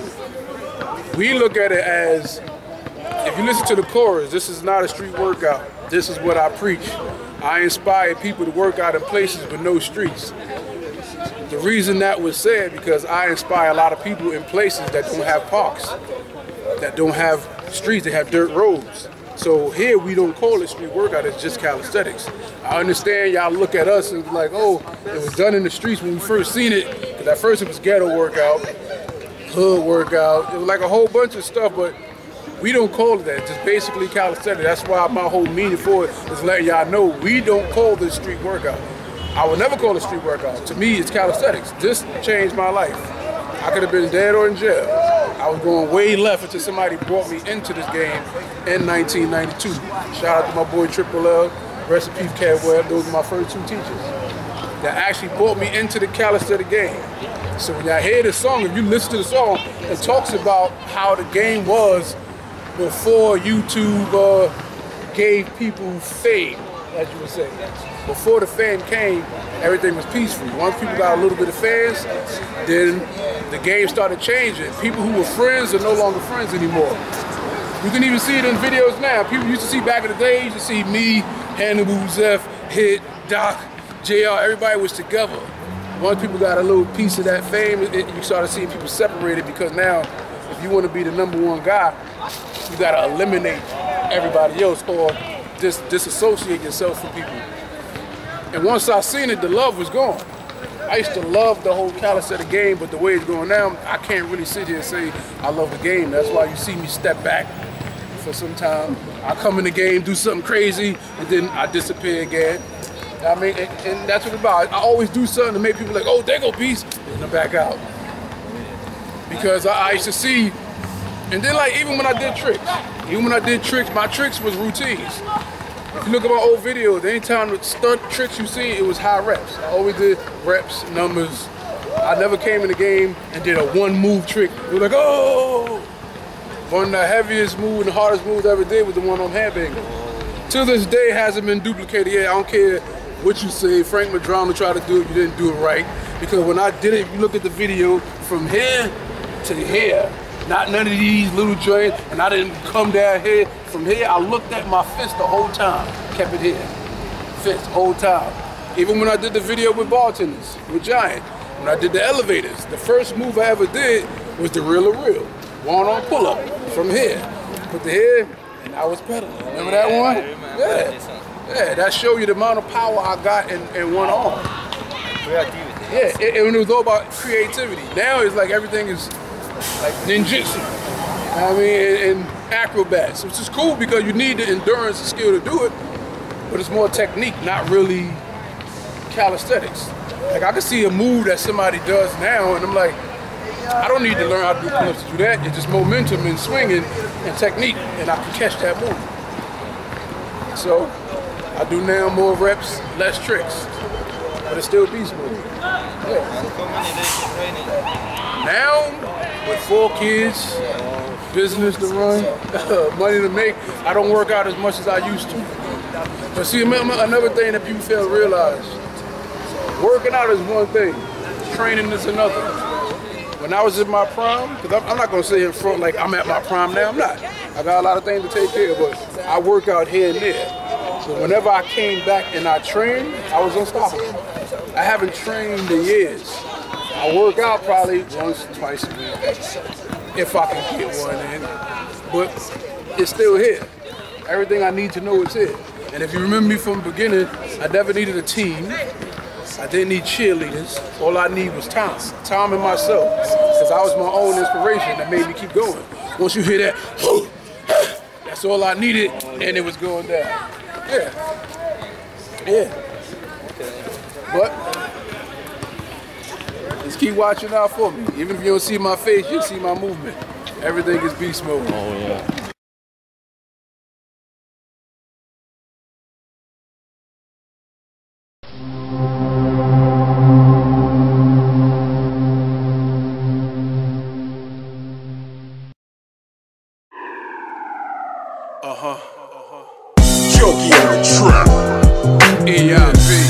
We look at it as, if you listen to the chorus, this is not a street workout. This is what I preach. I inspire people to work out in places with no streets. The reason that was said because I inspire a lot of people in places that don't have parks, that don't have streets, they have dirt roads. So here we don't call it street workout, it's just calisthenics. I understand y'all look at us and be like, oh, it was done in the streets when we first seen it, because at first it was ghetto workout, hood workout, it was like a whole bunch of stuff, but we don't call it that, it's just basically calisthenics. That's why my whole meaning for it is letting y'all know we don't call this street workout. I would never call it street workout. To me, it's calisthenics. This changed my life. I could have been dead or in jail. I was going way left until somebody brought me into this game in 1992. Shout out to my boy Triple L, rest in peace Cat Webb. Those are my first two teachers that actually brought me into the calisthenic game. So when y'all hear this song, if you listen to the song, it talks about how the game was before YouTube gave people fame, as you would say. Before the fame came, everything was peaceful. Once people got a little bit of fans, then the game started changing. People who were friends are no longer friends anymore. You can even see it in videos now. People used to see back in the day, you used to see me, Hannibal, Zeph, Hit, Doc, JR, everybody was together. Once people got a little piece of that fame, you started seeing people separated because now, if you want to be the #1 guy, you got to eliminate everybody else or disassociate yourself from people. And once I seen it, the love was gone. I used to love the whole calisthenic game, but the way it's going now, I can't really sit here and say I love the game. That's why you see me step back for some time. I come in the game, do something crazy, and then I disappear again. I mean, and that's what it's about. I always do something to make people like, oh, there go Beast, and I back out. Because I used to see, and then like even when I did tricks, my tricks was routines. If you look at my old videos, anytime the stunt tricks you see, it was high reps. I always did reps, numbers. I never came in the game and did a one move trick. It was like, oh! One of the heaviest moves and the hardest moves I ever did was the one on headbanger. To this day, hasn't been duplicated yet. I don't care what you say. Frank Madrano tried to do it, you didn't do it right. Because when I did it, if you look at the video, from here to here, not none of these little joints, and I didn't come down here. From here, I looked at my fist the whole time, kept it here. Fist the whole time. Even when I did the video with bartenders, with Giant, when I did the elevators, the first move I ever did was the reel of real. One-arm pull-up from here. Put the head, and I was pedaling. Remember that one? Yeah, that showed you the amount of power I got in one arm. Creativity. Yeah, it was all about creativity. Now it's like everything is like ninjutsu, I mean, and acrobats, which is cool because you need the endurance and skill to do it, but it's more technique, not really calisthenics. Like I can see a move that somebody does now, and I'm like, I don't need to learn how to do pull-ups to do that. It's just momentum and swinging and technique, and I can catch that move. So I do now more reps, less tricks, but it's still beast mode. Yeah. And how many days of training? Now, with 4 kids, business to run, money to make, I don't work out as much as I used to. But see, another thing that people fail to realize, working out is one thing, training is another. When I was in my prime, because I'm not going to say in front like I'm at my prime now, I'm not. I got a lot of things to take care of, but I work out here and there. So whenever I came back and I trained, I was unstoppable. I haven't trained in years. I work out probably once, twice a week, if I can get one in. But it's still here. Everything I need to know is here. And if you remember me from the beginning, I never needed a team. I didn't need cheerleaders. All I need was time. Time and myself. Because I was my own inspiration that made me keep going. Once you hear that, that's all I needed, and it was going down. Yeah. But just keep watching out for me. Even if you don't see my face, you'll see my movement. Everything is beast mode. Oh, yeah. Junkie on the track. EIB.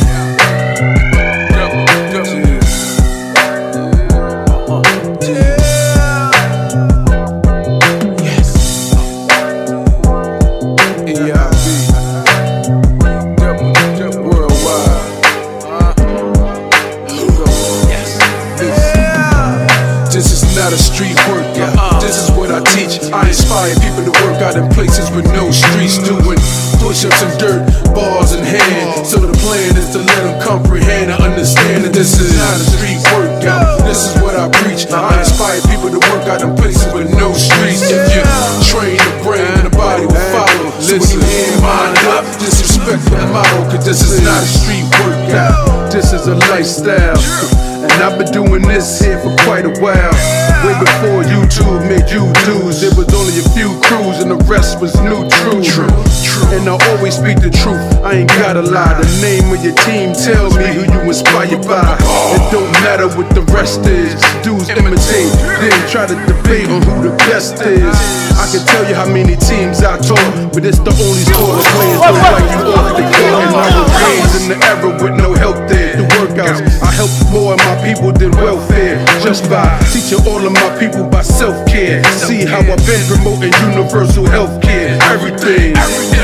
Not a street workout. This is what I teach. I inspire people to work out in places with no streets, doing push-ups and dirt, bars in hand. So the plan is to let them comprehend and understand that this is not a street workout. This is what I preach. I inspire people to work out in places with no streets. If you train the brain, the body will follow. So when you hear mind up, disrespect the motto, cause this is not a street workout. This is a lifestyle. And I've been doing this here for quite a while. Way before YouTube made YouTubes, there was only a few crews and the rest was new true. And I always speak the truth, I ain't gotta lie. The name of your team tells me who you inspired by. It don't matter what the rest is. Dudes imitate, then try to debate on who the best is. I can tell you how many teams I taught, but it's the only sport of players don't like you off the court. And I was raised in the era with no help there. The workouts, I help more of my people than welfare. Just by teaching all of my people by self-care. See how I've been promoting universal health care. Everything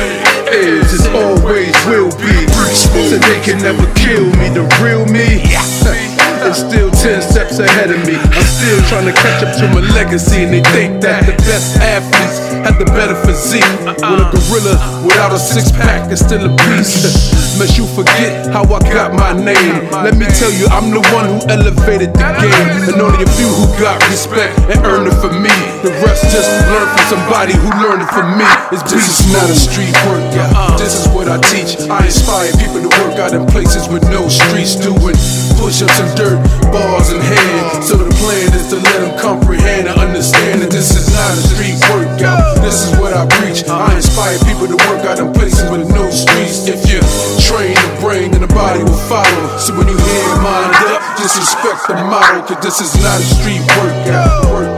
is always will be. So they can never kill me. The real me is still 10 steps ahead of me. I'm still trying to catch up to my legacy, and they think that the best athletes have the better physique. When a gorilla without a six-pack is still a beast. Must you forget how I got my name? Let me tell you, I'm the one who elevated the game, and only a few who got respect and earned it for me. The rest just learned from somebody who learned it from me. This is not a street workout. This is what I teach. I inspire people to work out in places with no streets, doing push-ups and dirt, bars in hand. So the plan is to let them comprehend and understand that this is not a street workout. This is what I preach. I inspire people to work out in places with no streets. If you train the brain, then the body will follow. So when you hear mind up, disrespect the motto, cause this is not a street workout.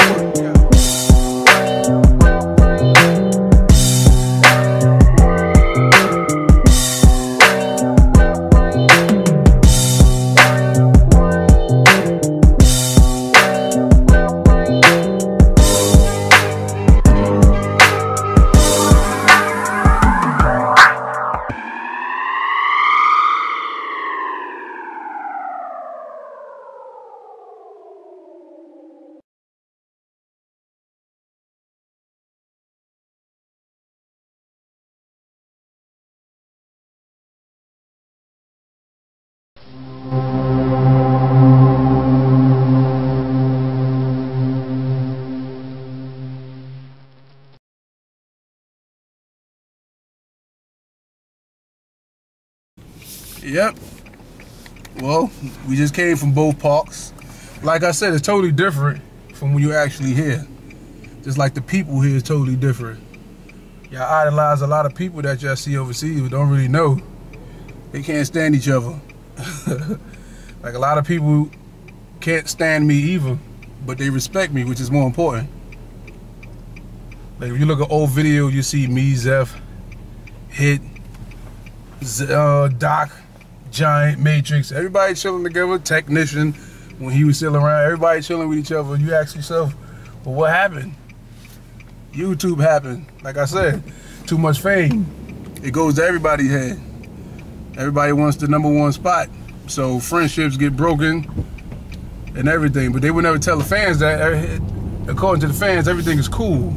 Yep. Well, we just came from both parks. Like I said, it's totally different from when you're actually here. Just like the people here is totally different. Y'all idolize a lot of people that y'all see overseas but don't really know. They can't stand each other. Like a lot of people can't stand me either, but they respect me, which is more important. Like if you look at old video, you see me, Zeph, Hit, Doc, Giant, Matrix, everybody chilling together. Technician, when he was still around, everybody chilling with each other. You ask yourself, well, what happened? YouTube happened. Like I said, too much fame. It goes to everybody's head. Everybody wants the #1 spot. So friendships get broken and everything. But they would never tell the fans that, according to the fans, everything is cool.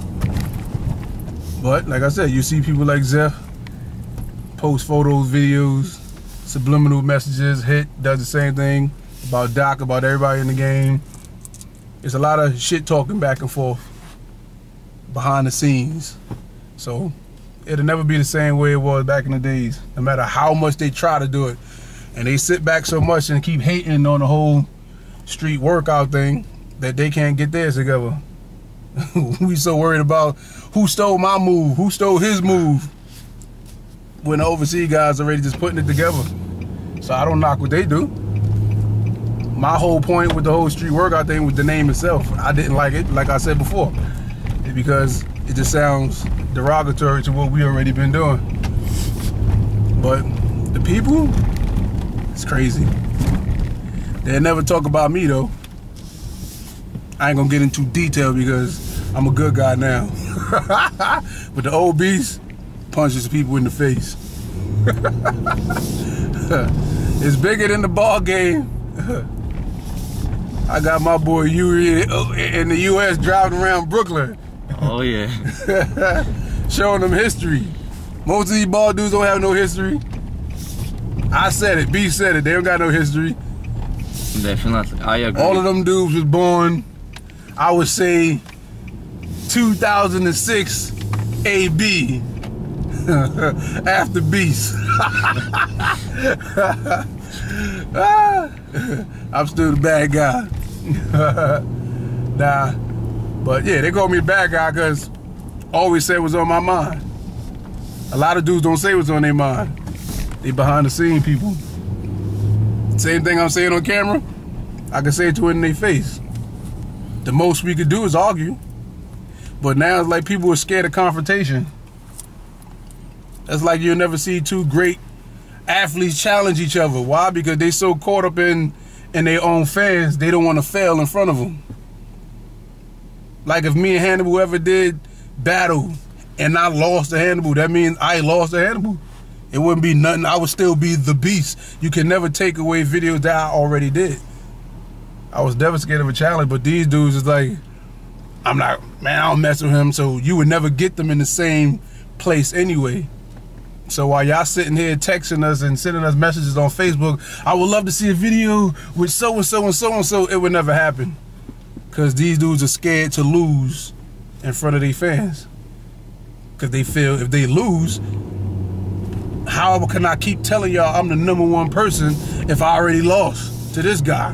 But like I said, you see people like Zeph post photos, videos, subliminal messages, does the same thing about Doc, about everybody in the game. It's a lot of shit talking back and forth behind the scenes. So it'll never be the same way it was back in the days, no matter how much they try to do it. And they sit back so much and keep hating on the whole street workout thing that they can't get theirs together. We so worried about who stole my move, who stole his move, when the overseas guys already just putting it together. So I don't knock what they do. My whole point with the whole street workout thing was the name itself. I didn't like it, like I said before, because it just sounds derogatory to what we already been doing. But the people, it's crazy. They'll never talk about me though. I ain't gonna get into detail because I'm a good guy now. But the old beast punches people in the face. It's bigger than the ball game. I got my boy Yuri in the US driving around Brooklyn. Oh yeah. Showing them history. Most of these ball dudes don't have no history. I said it, B said it, they don't got no history. Definitely, I agree. All of them dudes was born, I would say, 2006 AB. After Beast. I'm still the bad guy. Nah, but yeah, they call me a bad guy because always said what's on my mind. A lot of dudes don't say what's on their mind. They behind the scene people. Same thing I'm saying on camera, I can say it to it in their face. The most we could do is argue. But now it's like people are scared of confrontation. That's like you'll never see two great athletes challenge each other. Why? Because they so caught up in their own fans, they don't want to fail in front of them. Like if me and Hannibal ever did battle and I lost to Hannibal, that means I lost to Hannibal. It wouldn't be nothing. I would still be the beast. You can never take away videos that I already did. I was never scared of a challenge, but these dudes is like, I'm not, man, I don't mess with him, so you would never get them in the same place anyway. So while y'all sitting here texting us and sending us messages on Facebook, I would love to see a video with so-and-so and so-and-so, it would never happen. Because these dudes are scared to lose in front of their fans. Because they feel if they lose, how can I keep telling y'all I'm the #1 person if I already lost to this guy?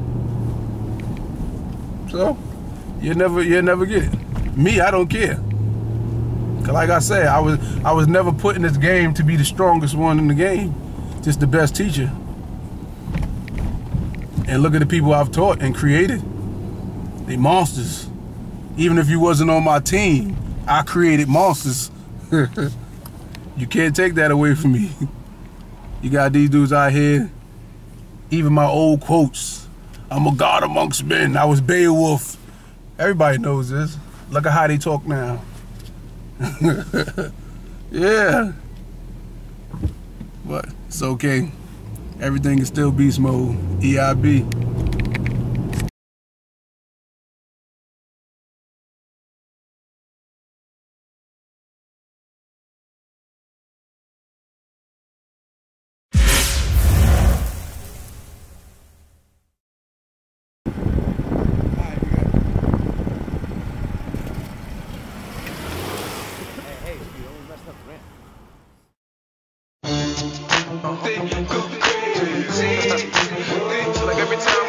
So, you'll never get it. Me, I don't care. Cause like I said, I was never put in this game to be the strongest one in the game. Just the best teacher. And look at the people I've taught and created. They monsters. Even if you wasn't on my team, I created monsters. You can't take that away from me. You got these dudes out here, even my old quotes. I'm a god amongst men. I was Beowulf. Everybody knows this. Look at how they talk now. Yeah. But it's okay. Everything is still beast mode. EIB. Like every time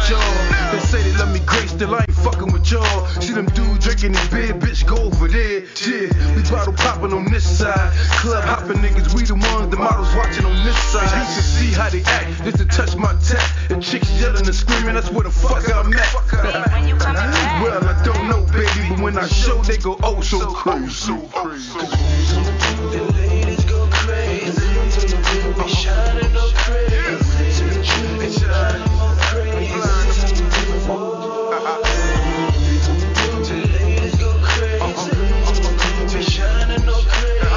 with y'all. They say they love me great, still I ain't fucking with y'all. See them dudes drinking this beer, bitch, go over there. Yeah, we bottle popping on this side. Club hopping niggas, we the ones the models watching on this side. You can see how they act, just to touch my tap. And chicks yelling and screaming, that's where the fuck I'm at. When you coming back? Well, I don't know, baby, but when I show, they go oh so crazy. So crazy. The ladies go crazy. Be shining up crazy. Be shining up crazy. The ladies go crazy. Be shining up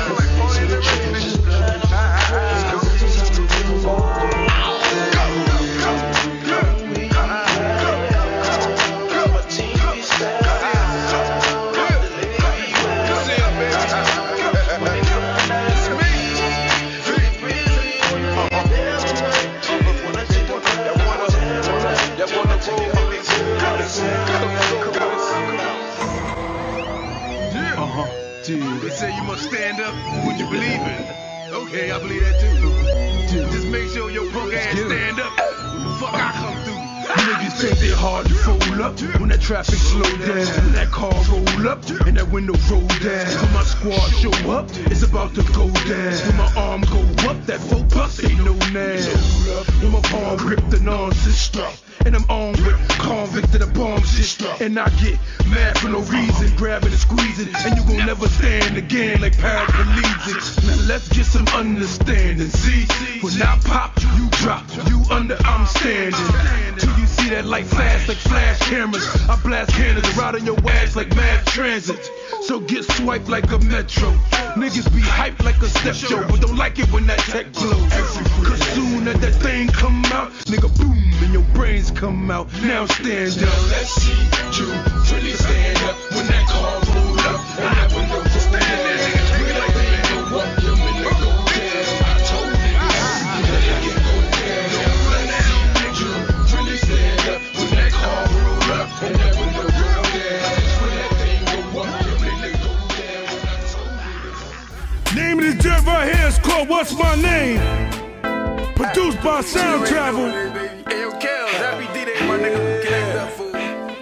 They say you must stand up for what you believe in. Okay, I believe that too. Just make sure your punk ass stand up when the fuck I come through. Niggas think they hard to fold up when that traffic slow down, when that car roll up and that window roll down. When my squad show up, it's about to go down. When my arm go up, that 4 bucks ain't no now. When my palm grip the non-sister, and I'm on with convict to the bomb shit. And I get mad for no reason, grabbing and squeezing, and you gon' never stand again like paraplegics. Now let's get some understanding. See, when I pop, you drop, you under, I'm standing. Till you see that light flash like flash cameras. I blast cannons around on your ass like mass transit. So get swiped like a metro. Niggas be hyped like a step show, but don't like it when that tech blows. Cause soon as that thing come out, nigga boom, and your brains come out. Now stand up. Now let's see you really stand up when that car roll up and that window roll down. We like they go up, your minute go down. I told niggas that it can go down. Now let's see you really stand up when that car roll up and that window roll down. When that thing go up, your minute go down. I told niggas. Name of this joint right here is called What's My Name? Produced by Sound Travel. Hey, yo, Kel, happy D-Day, my nigga. Connect up, fool.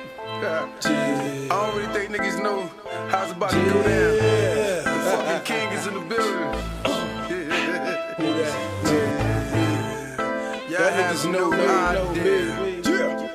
I don't really think niggas know how it's about to go down. The fucking king is in the building. Y'all niggas know idea.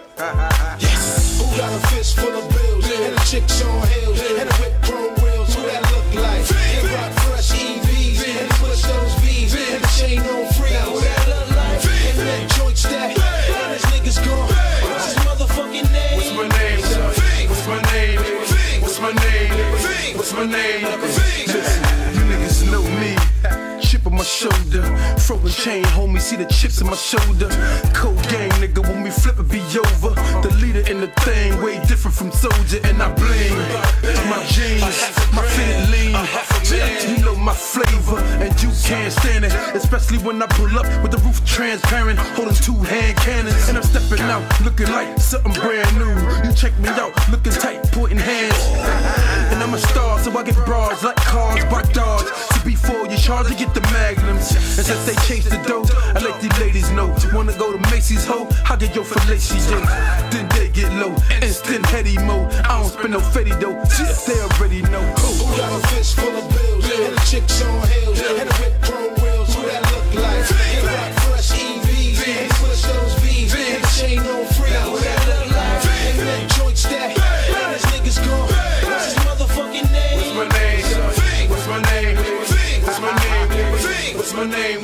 Yes. Who got a fist full of bills and a chicks on hills and a whip chrome wheels? Who that look like? And rock fresh EVs and push those V's and the chain on free. Who that look like? And that joint stack. These niggas gone. What's his motherfucking name? What's my name, son? What's my name? What's my name? What's my name? Listen, you niggas know me. Chip on my shoulder, frozen chain, homie, see the chips on my shoulder. Cold gang, nigga, when we flip it be over. The leader in the thing, way different from soldier, and I bling. My jeans, my fitted lean, you know my flavor, and you can't stand it. Especially when I pull up with the roof transparent, holding 2 hand cannons, and I'm stepping out, looking like something brand new. You check me out, looking tight, pointing hands. And I'm a star, so I get bras like cars by Dodge. So before you charge, you get the magnums. And since they changed the dough, I let these ladies know. Wanna go to Macy's, ho? I get your fellatio. Then they get low, instant heady mode. I don't spend no fetty though, they already know. Who got a fist full of bills and the chicks on hills and a whip chrome wheels? Who that look like? And rock fresh EVs and push those V's and the chain on free. Who that look like? And that joint stack. These niggas gone. What's his motherfucking name? What's my name, son? What's my name? What's my name? What's my name?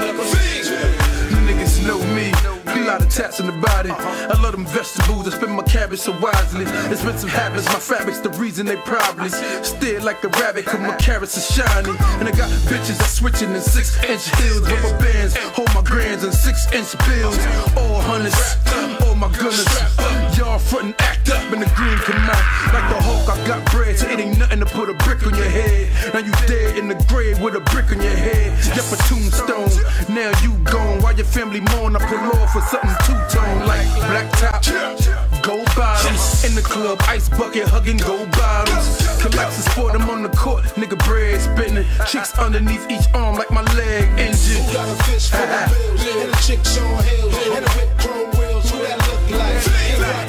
You niggas know me. A lot of tats in the body. I love them vegetables. I spend my cabbage so wisely. Expensive habits, my fabric's the reason they probably stare like a rabbit, cause my carrots are shiny. And I got bitches that switching in 6-inch heels. Rubber bands, hold my grands in 6-inch bills. All hundreds, all my gunners. Y'all front and act up and the green come out. Like the Hulk, I got bread, so it ain't nothing to put a brick on your head. Now you dead in the grave with a brick on your head. Yep, a tombstone, now you gone. While your family mourn, I pull off for something two-tone. Like black top, gold bottoms. In the club, ice bucket, hugging gold bottles. Collapse the sport, I'm on the court, nigga bread spinning. Chicks underneath each arm like my leg engine. Who got a fist full of bills and the chicks on hills and a whip chrome wheels? Who that look like? And rock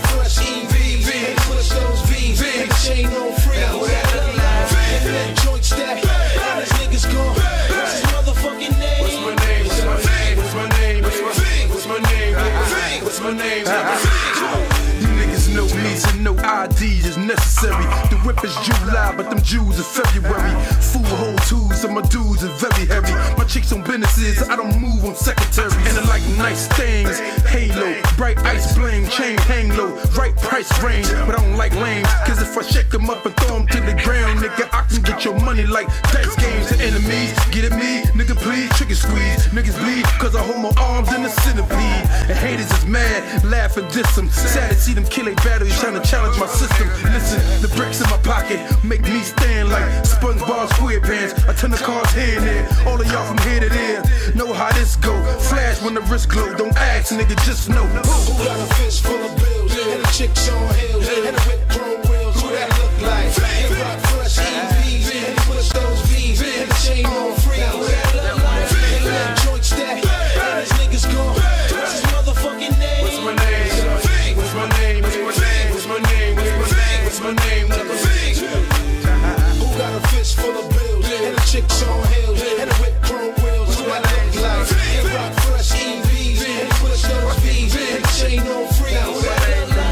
necessary. The whip is July, but them Jews are February. Fool whole twos, so my dudes are very heavy. My chicks on businesses, I don't move on secretaries. And I like nice things, halo, bright ice bling, chain hang low, right price range. But I don't like lames, cause if I shake them up and throw them to the ground, nigga, I can get your money like dice games. The enemies, get at me, nigga please, chicken squeeze. Niggas bleed, cause I hold my arms in the centipede. And haters is mad, laugh and diss them. Sad to see them kill a batteries trying to challenge my system. Listen, the bricks in my pocket make me stand like SpongeBob SquarePants. I turn the cars here and there, all of y'all from here to there know how this go. Flash when the wrist glow, don't ask, nigga, just know. Who got a fist full of bills, and the chicks on hills, and the whip chrome wheels, who that look like? And rock fresh EVs, and push those V's, and the chain on free, who that look like? And let joints stack, and these niggas gone. What's his motherfucking name? What's my name? What's my name? What's my name? What's my name? What's my name? Who got a fist full of bills, and the chicks on hills, and the whip chrome wheels, who that look like? And rock fresh EVs, and push those V's, and the chain on free, who that look like?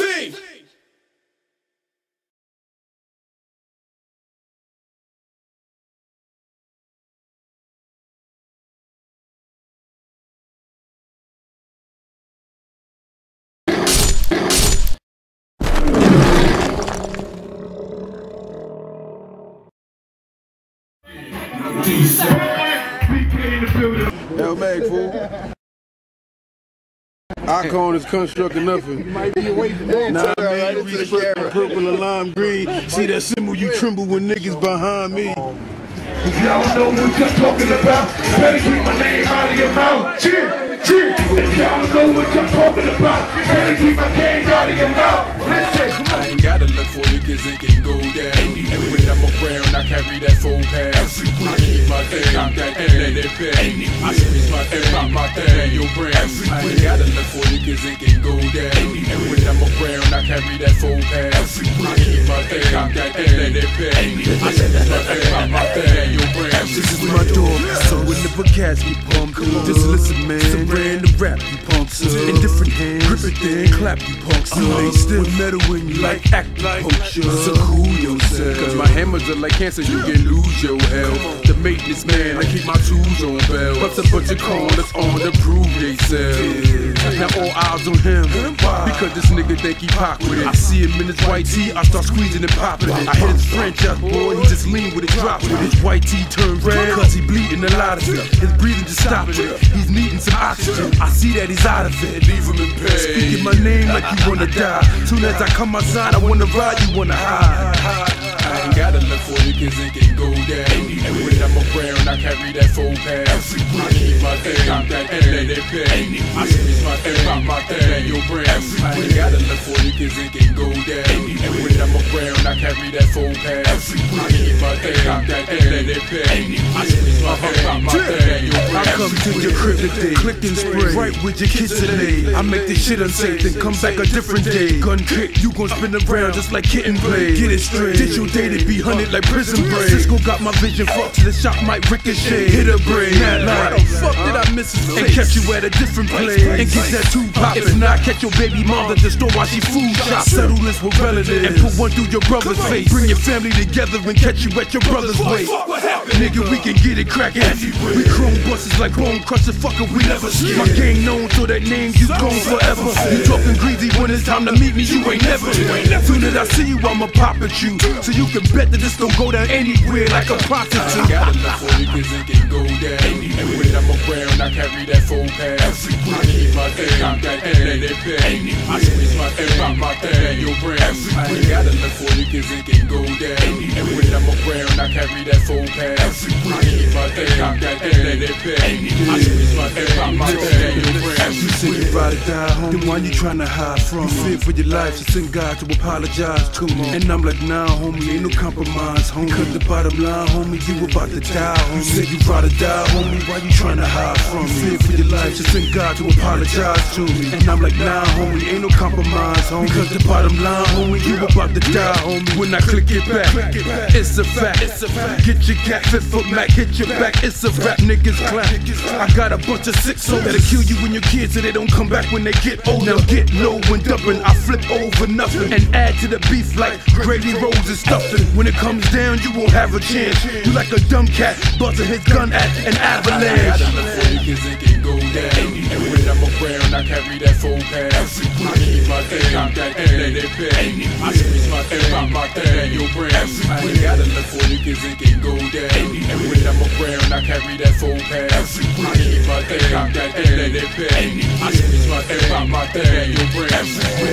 L Mag, fool. Icon is constructing nothing. Nah, man, we the purple and lime green. See that symbol, you tremble when niggas behind me. If y'all know what you're talking about, better keep my name out of your mouth. Cheer, cheer. If y'all know what you're talking about, better keep my name out of your mouth. Listen, I ain't gotta look for you cause it can go down. And when I'm around, I carry that full pass. I keep my thing, I'm that and let it pay. I squeeze my thing, pop my thing, your brand. I ain't gotta look for you cause it can go down. And when I'm around, I carry that full pass. I keep my thing, I'm that and let it pay. I squeeze my thing, pop my thing, your brand. This is my door, so whenever cats get pumped, just listen, man. Some random rap, you punks. In different hands, grip it then, clap, you punks. They still metal when you like acupuncture. So cool yourself, cause my hammers are like cancer, you can lose your health. The maintenance man, I keep my tools on bell. Plus a bunch of corners on to prove they sell. Now all eyes on him, because this nigga think he pop with it. I see him in his white tee, I start squeezing and popping it. I hit his French up, boy, he just lean with it, drop with it. His white tee turned red, cause he bleeding a lot of it. His breathing just stopping it, he's needing some oxygen. I see that he's out of it, leave him in pain. Speaking my name like you wanna die. Soon as I come outside, I wanna ride, you wanna hide. I ain't gotta look for you cause it can go down. And when I'm around, I carry that full pass. I keep my thing, I'm that and let it pay. I squeeze my thing, pop my thing, your brand. I ain't gotta look for you cause it can go down. And when I'm around, I carry that full pass. I keep my thing, I'm that and let it pay. I squeeze my thing, pop my thing, your brand. I come to your crib today, click and spray, right with your kids today. I make this shit unsafe, then come back a different day. Gun kick, you gon' spin around just like kitten play. Get it straight, ditch your day to be hunted like prison break. Cisco got my vision fucked, the shot might ricochet. Hit a brain, how the fuck did I miss it? And catch you at a different place, and get that two poppin'. If not, catch your baby mom at the store while she food shop. Settle this with relatives, and put one through your brother's face. Bring your family together and catch you at your brother's waist. Nigga, we can get it crackin'. We chrome buses like bone crusher, fucker, we never skip. My gang known, so that name you gone forever. You talking greasy when it's time to meet me, you ain't never. Soon as I see you, I'ma pop at you. So you can bet that this don't go down anywhere like a prostitute. I gotta look for you cause it can go down. And when I'm around, I carry that full pass. I keep my thing, I'm that and let it pay. I squeeze my thing, pop my thing, your brand. I ain't gotta look for you cause it can go down. And when I'm around, I carry that full pass. I keep my thing, I'm that and let it pay. I squeeze my thing, pop my thing, your brand. You say you ride or die, homie, then why you tryna hide from? You fear for your life, so send God to apologize to me. And I'm like, nah, homie, ain't no compromise, homie. Cause the bottom line, homie, you about to die, homie. You say you ride or die, homie, why you tryna hide from me? You fear for your life, so send God to apologize to me. And I'm like, nah, homie, ain't no compromise, homie. Cause the bottom line, homie, you about to die, homie. When I click it back, it's a fact. Get your gat fit for Mac, hit your back, it's a rap, niggas clap. I got a bunch of sick souls that'll kill you and your kids so they don't come back when they get old. Now get low when dumping, I flip over nothing and add to the beef like gravy rolls and stuffing. When it comes down, you won't have a chance. You like a dumb cat, busting his gun at an avalanche. Go down. And when I'm around, I carry that full pound. I keep my thing, I'm that let it bang. I squeeze my thing, pop my thing, yo brand. I ain't gotta look for you cause it can go down. And when I'm around, I carry that full pound. I keep my thing, I'm that let it bang. I squeeze my thing, pop my thing, yo brand.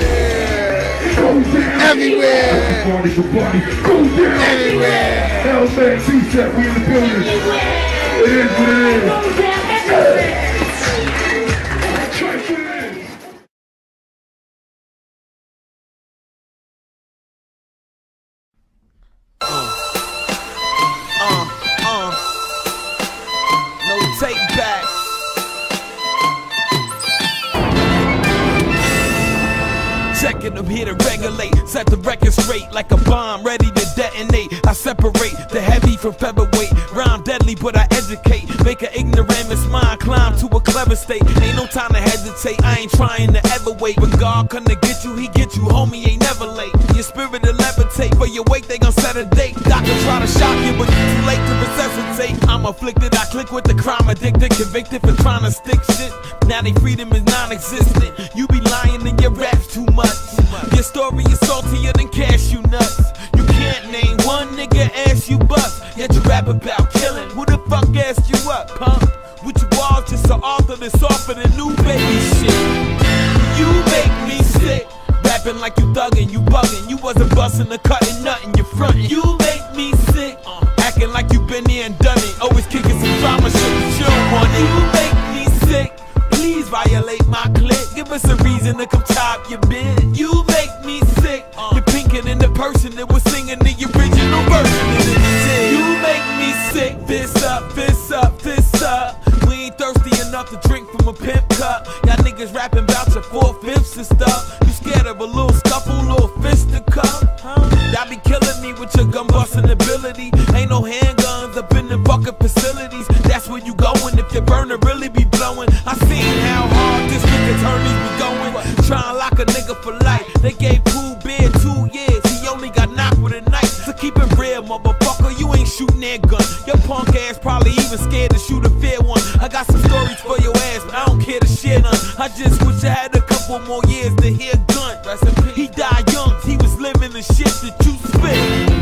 Everywhere. Everywhere. Hellman, C-Set, we in the building. It is what it is. No take back. Checking, I'm here to regulate, set the record straight like a bomb ready to detonate. I separate the heavy from featherweight. Rhyme deadly, but I educate. Make an ignoramus mind climb to a clever state. Ain't no time to hesitate. I ain't trying to ever wait. When God come to get you, he get you. Homie ain't never late. Your spirit will levitate. For your wake, they gon' set a date. Doctor try to shock you, but you too late to resuscitate. I'm afflicted. I click with the crime addicted, convicted for trying to stick shit. Now they freedom is non-existent. You be lying in your raps too much. Your story is saltier than cashew nuts. You can't name one nigga ass you bust, yet you rap about killing. Who the fuck asked you up, huh? What you all just an author that's off of the new baby shit. You make me sick. Rapping like you thuggin', you buggin'. You wasn't bustin' or cutting nothing, you frontin'. You make me sick. Acting like you been there and done it. Always kicking some drama shit that you don't want it. You make me sick. Please violate my clip. Give us a reason to come top your bid. You make me sick. You're pinker than the person that was singing the original version of this shit. You make me sick. Fist up, fist up, fist up. We ain't thirsty enough to drink from a pimp cup. Y'all niggas rapping about your 4/5 and stuff. You scared of a little scuffle, little fisticuff? Y'all be killing me with your gun busting ability. Ain't no handguns up in the fucking facilities. That's where you going if your burner really be blowing. I seen how hard district attorneys be going. Try and lock a nigga for life. They gave Pooh Bear 2 years. He only got knocked with a knife. So keep it real, motherfucker. You ain't shooting that gun. Your punk ass probably even scared to shoot a fair one. I got some stories for your ass, but I don't care to share none. I just wish I had a couple more years to hear gun. He died young. He was living the shit that you spit.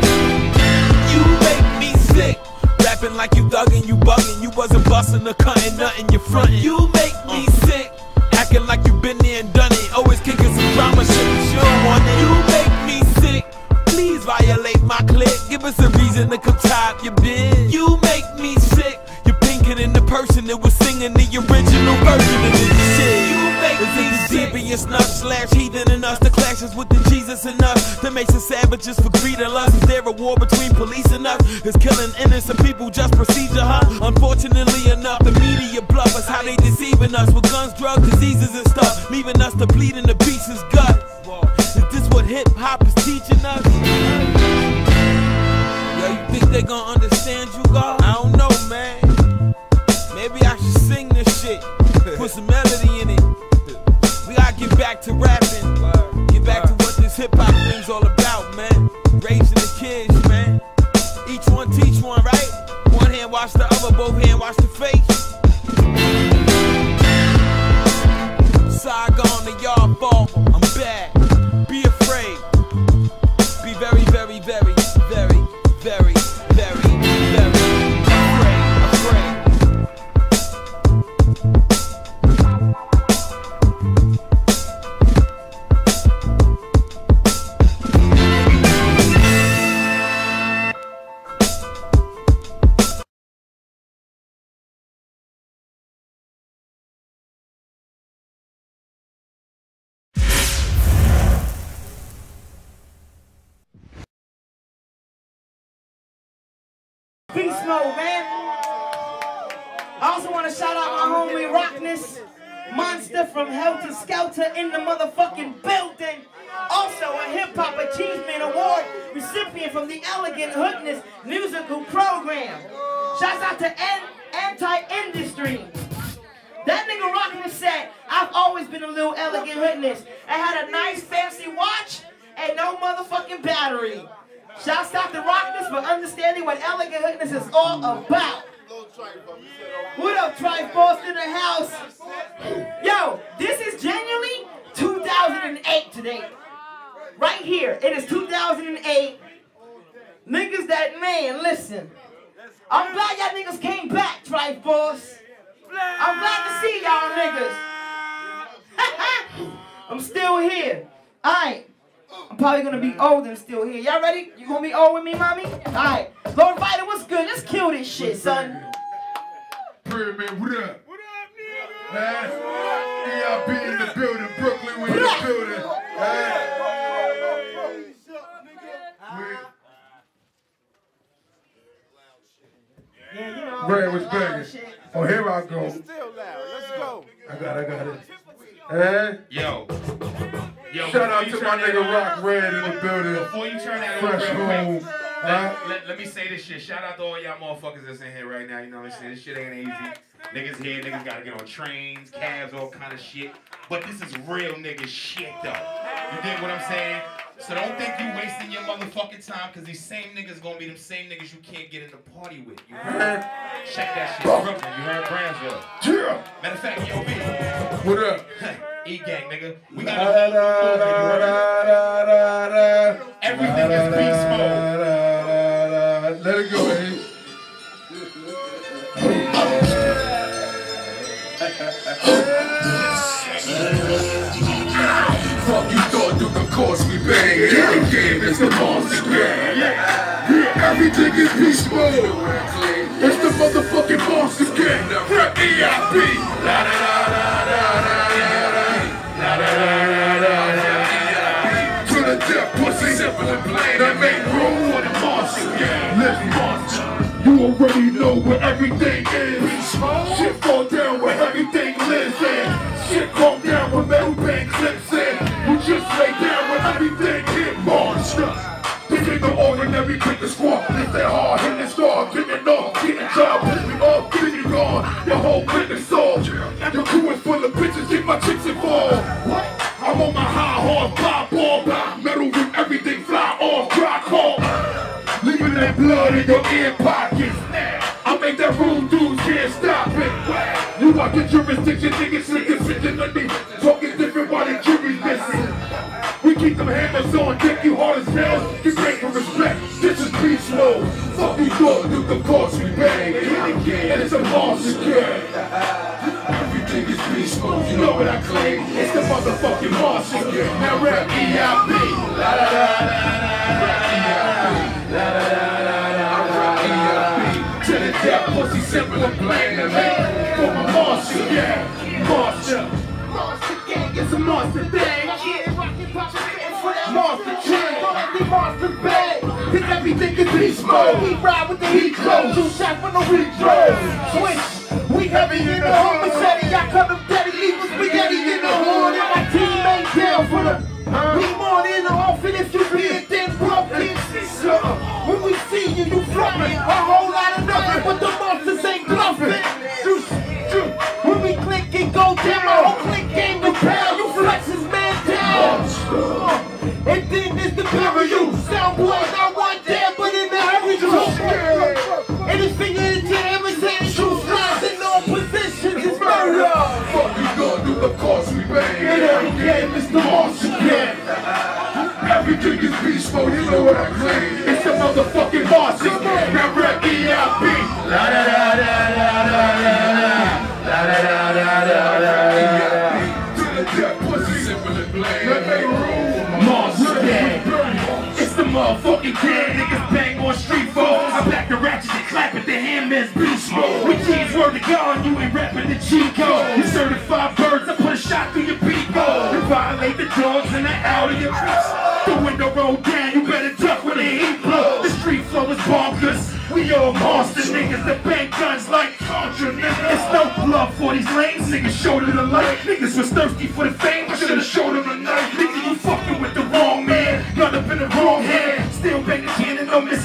You make me sick. Rapping like you thuggin', you buggin'. You wasn't bustin' or cutting nothing, you frontin'. You make me sick. Acting like you been there and done it. Always kicking some drama shit that you don't want it. You make me sick. Please violate my clip. Give us a reason to come top your bid. You make me sick. You're pinker than the person that was singing the original version of this shit. You make me sick. Devious snuff slash heathen in us. The clashes with the Jesus in us that makes us savages for greed and lust. Is there a war between police and us? Is killing innocent people just procedure, huh? Unfortunately enough, the media bluff us how they deceiving us with guns, drugs, diseases and stuff, leaving us to bleed in the pieces gut. Is this what hip hop is teaching us? Yo, you think they gon' understand you, God? I don't know, man. Maybe I should sing this shit, put some melody in it. We gotta get back to rapping, get back to what this hip hop thing's all about, man. Raising the kids, man. Each one teach one, right? One hand wash the other, both hands wash the face. Saigon, the y'all fault. I'm back. Be afraid. Be very, very, very, very, very, very, very afraid. Beastmode, man. I also want to shout out my homie Rockness, Monster from Helter Skelter in the motherfucking building. Also a Hip Hop Achievement Award recipient from the Elegant Hoodness musical program. Shouts out to Anti-Industry. That nigga rocking the set. I've always been a little Elegant Hoodness. I had a nice fancy watch and no motherfucking battery. Shouts out to Rockness for understanding what Elegant Hoodness is all about. What up, Triforce in the house? Yo, this is genuinely 2008 today. Right here, it is 2008. Niggas that, man, listen. I'm glad y'all niggas came back, Triforce. I'm glad to see y'all niggas. I'm still here. Alright. I'm probably gonna be old and still here. Y'all ready? You gonna be old with me, mommy? Alright. Lord Vital, what's good? Let's kill this shit, son. Pyramid, what up? What up, nigga? EIB in the building, Brooklyn, we in the building. Yeah, you know. Red was banging. Oh, here I go. Still loud. Let's go. I got it. Yo, shout out to my nigga Rock Red in the building. Before you turn that Fresh over real home. quick, let me say this shit. Shout out to all y'all motherfuckers that's in here right now. You know what I'm saying? This shit ain't easy. Niggas here, niggas gotta get on trains, cabs, all kind of shit. But this is real nigga shit though. You dig what I'm saying? So don't think you wasting your motherfucking time, cause these same niggas gonna be them same niggas you can't get in the party with. You heard? Check that shit. Brooklyn, you heard Brandsville. Yeah. Matter of fact, yo, B. What up? E-gang, nigga. We got everything is beast mode. Let it go, eh? Fuck you thought you could cause me bang. The game is the monster gang. Yeah, everything is beast mode. It's the motherfucking monster gang. The rap EIB. La da da da da da da da da da. To the death pussy, simple and plain. That make room for the monster gang. Let's monster. You already know where everything is. Shit fall down where everything lives in. Shit calm down when metal bang clips in. You just lay down when everything hit monster. This ain't the ordinary pick the squad. It's that hard hitting star, getting off, getting job, getting off, getting gone. Your whole witness soul. Your crew is full of bitches, get my chicks involved. I'm on my high horse, pop ball, metal with everything fly off, dry call. Leaving that blood in your ear pockets. I make that room dudes can't stop it. You want the jurisdiction, niggas slick sitting underneath. Talking different while the jury's missing. We keep them hammers on deck, you hard as hell. Get ready for respect, this is beast mode. Fuck you thought, do the course we bang. And it's a monster gang. Everything is beast mode, you know what I claim. It's the motherfucking monster gang. Now rap EIB. La da da da da. La da da da da. To the death, pussy simple and plain to me. For my monster gang. Monster. Monster gang is a monster thing. Monster chain, monster bang. Cause everything is beast mode. We ride with the heat clothes. 2 shots for no retro. Switch. We heavy in the hood. Machete, I cut them daddy. Leave us spaghetti in the hood. And my teammate down for the. We more in the outfit if you be a then broken. When we see you, you fluffing. A whole lot of nothing, but the monsters ain't bluffing. When we click and go down, my whole click game repel. You flex his man down. And then there's the burial. Sound boy, not one damn, but in the hurry you. And his finger into everything. True flies in all positions is murder. Fuck you gonna do, of course we bang. And every game is the monster gang. Everything is beast mode, you know what I claim. It's the motherfucking monster gang. Now rap EIB. La da da da da da da. La da da da da da da. To the death, pussy simple and plain. Let me rule. Monster gang. It's the motherfucking gang. Niggas bang on street foes. I back the ratchet and clap at the handman's beast mode. With G's word to God, you ain't rapping the Chico. You certified birds, I put a shot through your beak hole. You violate the dogs and the out of your piece. The window roll down, you better duck when the heat blows. The street flow is bonkers. We all monster niggas that bang guns like Contra niggas. It's no love for these lanes, niggas showed it the light. Niggas was thirsty for the fame, I should've showed them the night. Nigga, you fucking with the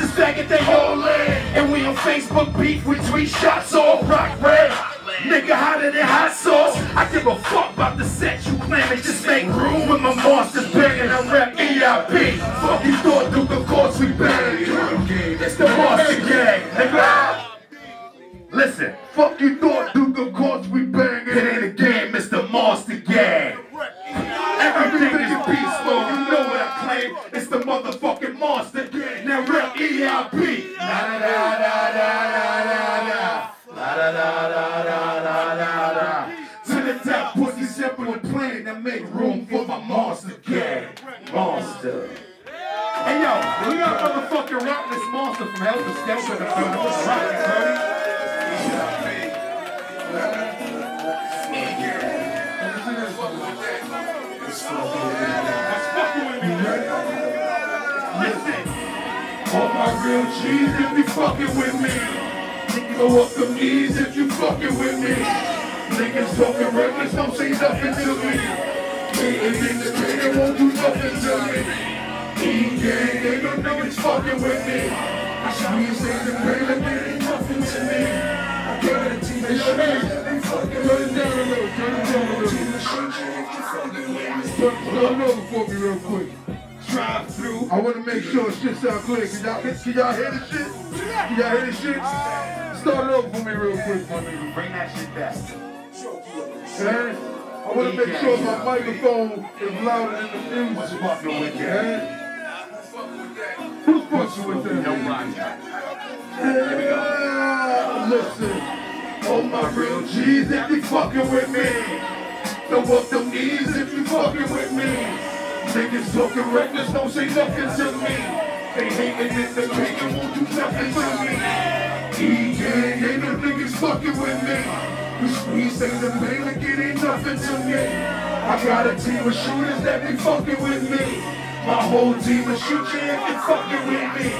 niggas faggot they all land. And we on Facebook beef, we tweet shots all rock red. Nigga hotter than hot sauce. I give a fuck about the set you claiming. Just make room with my monsters banging. I'm rap EIP. Fuck you thought, Duke, of course we bang. It's the monster gang, nigga. Listen, fuck you thought, Duke, of course we bang. It ain't a game, it's the monster gang. Everything is beast mode, you know what I claim. It's the motherfucking monster gang. Now rap EIP. La da da da da da da. La da da da da da da da. To the top, pussy simple and plain. That make room for my monster gang. Monster. Hey yo, we got motherfucking rock this monster from Hell to Skelter in the building. What's rockin', Brody? Listen, all my real G's if you fucking with me. Go up the knees if you fucking with me. Niggas talking reckless, don't say nothing to me. Hating in the train, won't do nothing to me. E-gang, ain't no niggas fucking with me. I squeeze in the pain, it ain't nothing to me. I got a team of shit. Turn it down a little, turn it down a little. Start over for me real quick. Drive through. I want to make sure shit sound clear. Can y'all hear the shit? Can y'all hear the shit? Start it over for me real quick, my nigga. Bring that shit back. Okay? I want to make sure my microphone is louder than the music. What's fucking with that? Who's fucking with that? Nobody. Yeah, listen. Oh my real G's if you fucking with me. Throw up them knees if you fucking with me. Niggas talking reckless, don't say nothing to me. They hating in the paint and won't do nothing to me. E-gang, ain't no niggas fucking with me. We squeeze in the paint like it ain't nothing to me. I got a team of shooters that be fucking with me. My whole team of shooters if you fucking with me.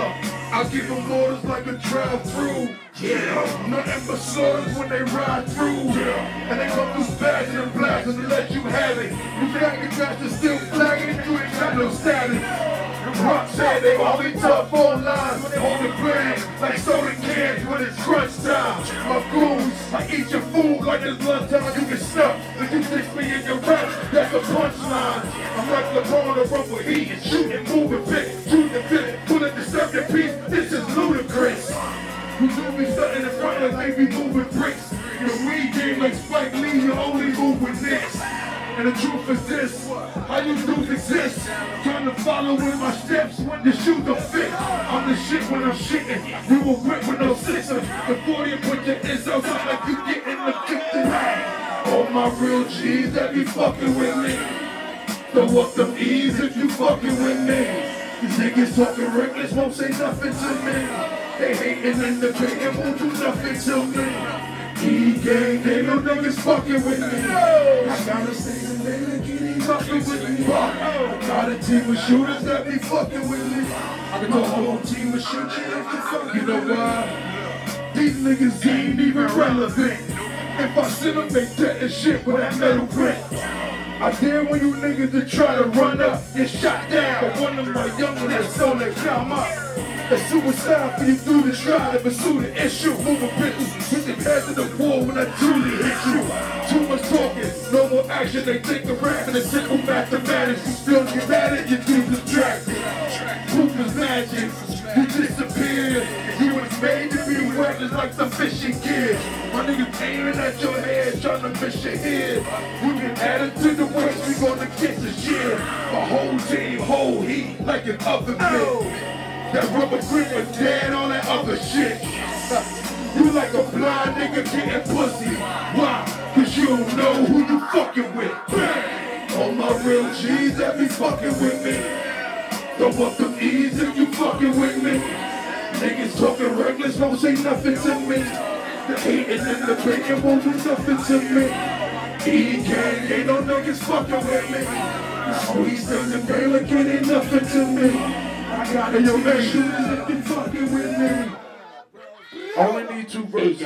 I give them orders like a drive-through. Yeah, nothing but swords when they ride through. Yeah, and they come through spazzing and blasting to let you have it. You think you got to still flagging, you ain't got no status. Rock said they only tough online. On the plane like soda cans when it's crunch time. My goons, I eat your food like it's lunchtime. You get stuck if you fix me in your rap. That's a punchline. I'm like LeBron to run with heat and shoot and move and pick, shoot and fit, pull a deceptive piece. This is ludicrous. You do me something in front like they be moving bricks. Your weed game like Spike Lee, you only move with Knicks. And the truth is this, how you dudes exist. Trying to follow in my steps when the shoes don't fit. I'm the shit when I'm shitting. You will whip with no system. Before you put your Izzo, sound like you getting the kitchen. All my real G's that be fucking with me. Throw up them E's if you fucking with me. These niggas talking reckless, won't say nothing to me. They hating in the paint and won't do nothing to me. E-gang, they no niggas fucking with me. I gotta say them, they like it ain't fucking with me. I got a team of shooters that be fucking with me. I got a whole team of shooters that be fucking. You know why? These niggas ain't even relevant. If I sit them, they dead as shit with that metal grip. I dare when you niggas to try to run up, get shot down. But one of my young ones that's on that come up. It's suicide for you through the try to pursue the issue. Moving pistols, hit the path of the war when I truly hit you. Too much talking, no more action. They think the rap and the simple mathematics. You still get at it, you do subtracted. Proof is magic, you disappear. You was made to be reckless like some fishing gear. My niggas aiming at your head, trying to miss your head. You can add it to the waist, we gonna get this shit. My whole team, whole heat, like an oven mitt. That rubber grip was dead on that other shit. You like a blind nigga getting pussy. Why? Cause you don't know who you fucking with. All my real G's that be fucking with me. Throw up them E's if you fucking with me. Niggas talking reckless, won't say nothing to me. The hating in the paint won't do nothing to me. E-gang, ain't no niggas fucking with me. Squeeze in the paint like it ain't nothing to me. I got your man shooters if you fucking with me. Only need 2 verses.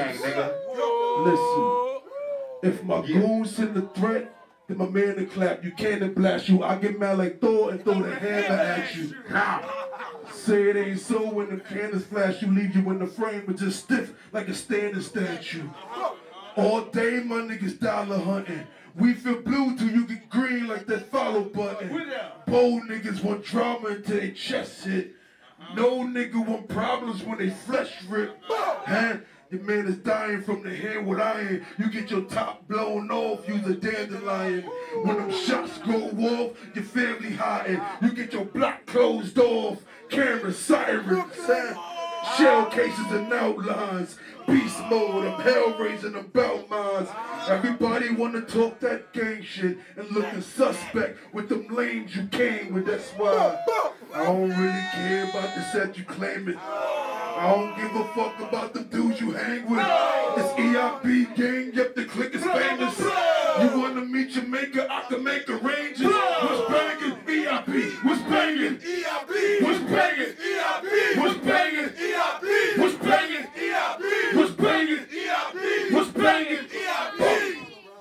Listen, if my goons send the threat, then my man to clap. You can't blast you. I get mad like Thor and throw the hammer at you. Say it ain't so when the candles flash, you leave you in the frame, but just stiff like a standing statue. All day my niggas dollar hunting. We feel blue till you get green like that follow button. Bold niggas want drama until they chest hit. No nigga want problems when they flesh rip. Your man is dying from the hand with iron. You get your top blown off, use a dandelion. When them shots go off, your family hiding. You get your block closed off, camera sirens. Shell cases and outlines. Beast mode, I'm hell raising about mines. Everybody wanna talk that gang shit and looking suspect with them lanes you came with. That's why I don't really care about the set you claim it. I don't give a fuck about the dudes you hang with. It's EIB gang, yep, the clique is famous. You wanna meet your maker, I can make arrangements. What's banging? EIB. What's banging? EIB. What's banging? EIB. What's banging? EIB. What's banging? EIB. What's banging? EIB. What's banging? EIB.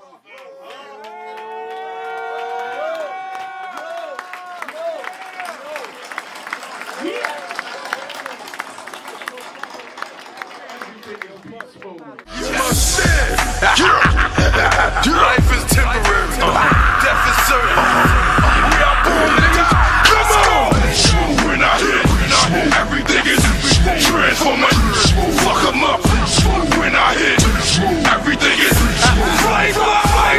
Life is temporary, death is certain. We are born, nigga. Come on! When I hit, everything is transforming. Fuck 'em up. When I hit, everything is flavor.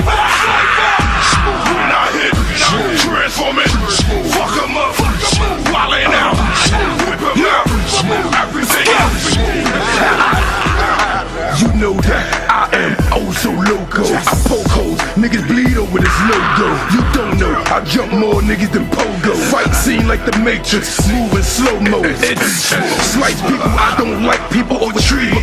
When I hit, transforming. Fuck 'em up. Wildin' out. Whip 'em out. Everything is. You know that I am oh so loco. I poke holes, niggas bleed over this logo. You don't know, I jump more niggas than pogo. Fight scene like the Matrix, moving slow-mo. Slice people, I don't like people over trees.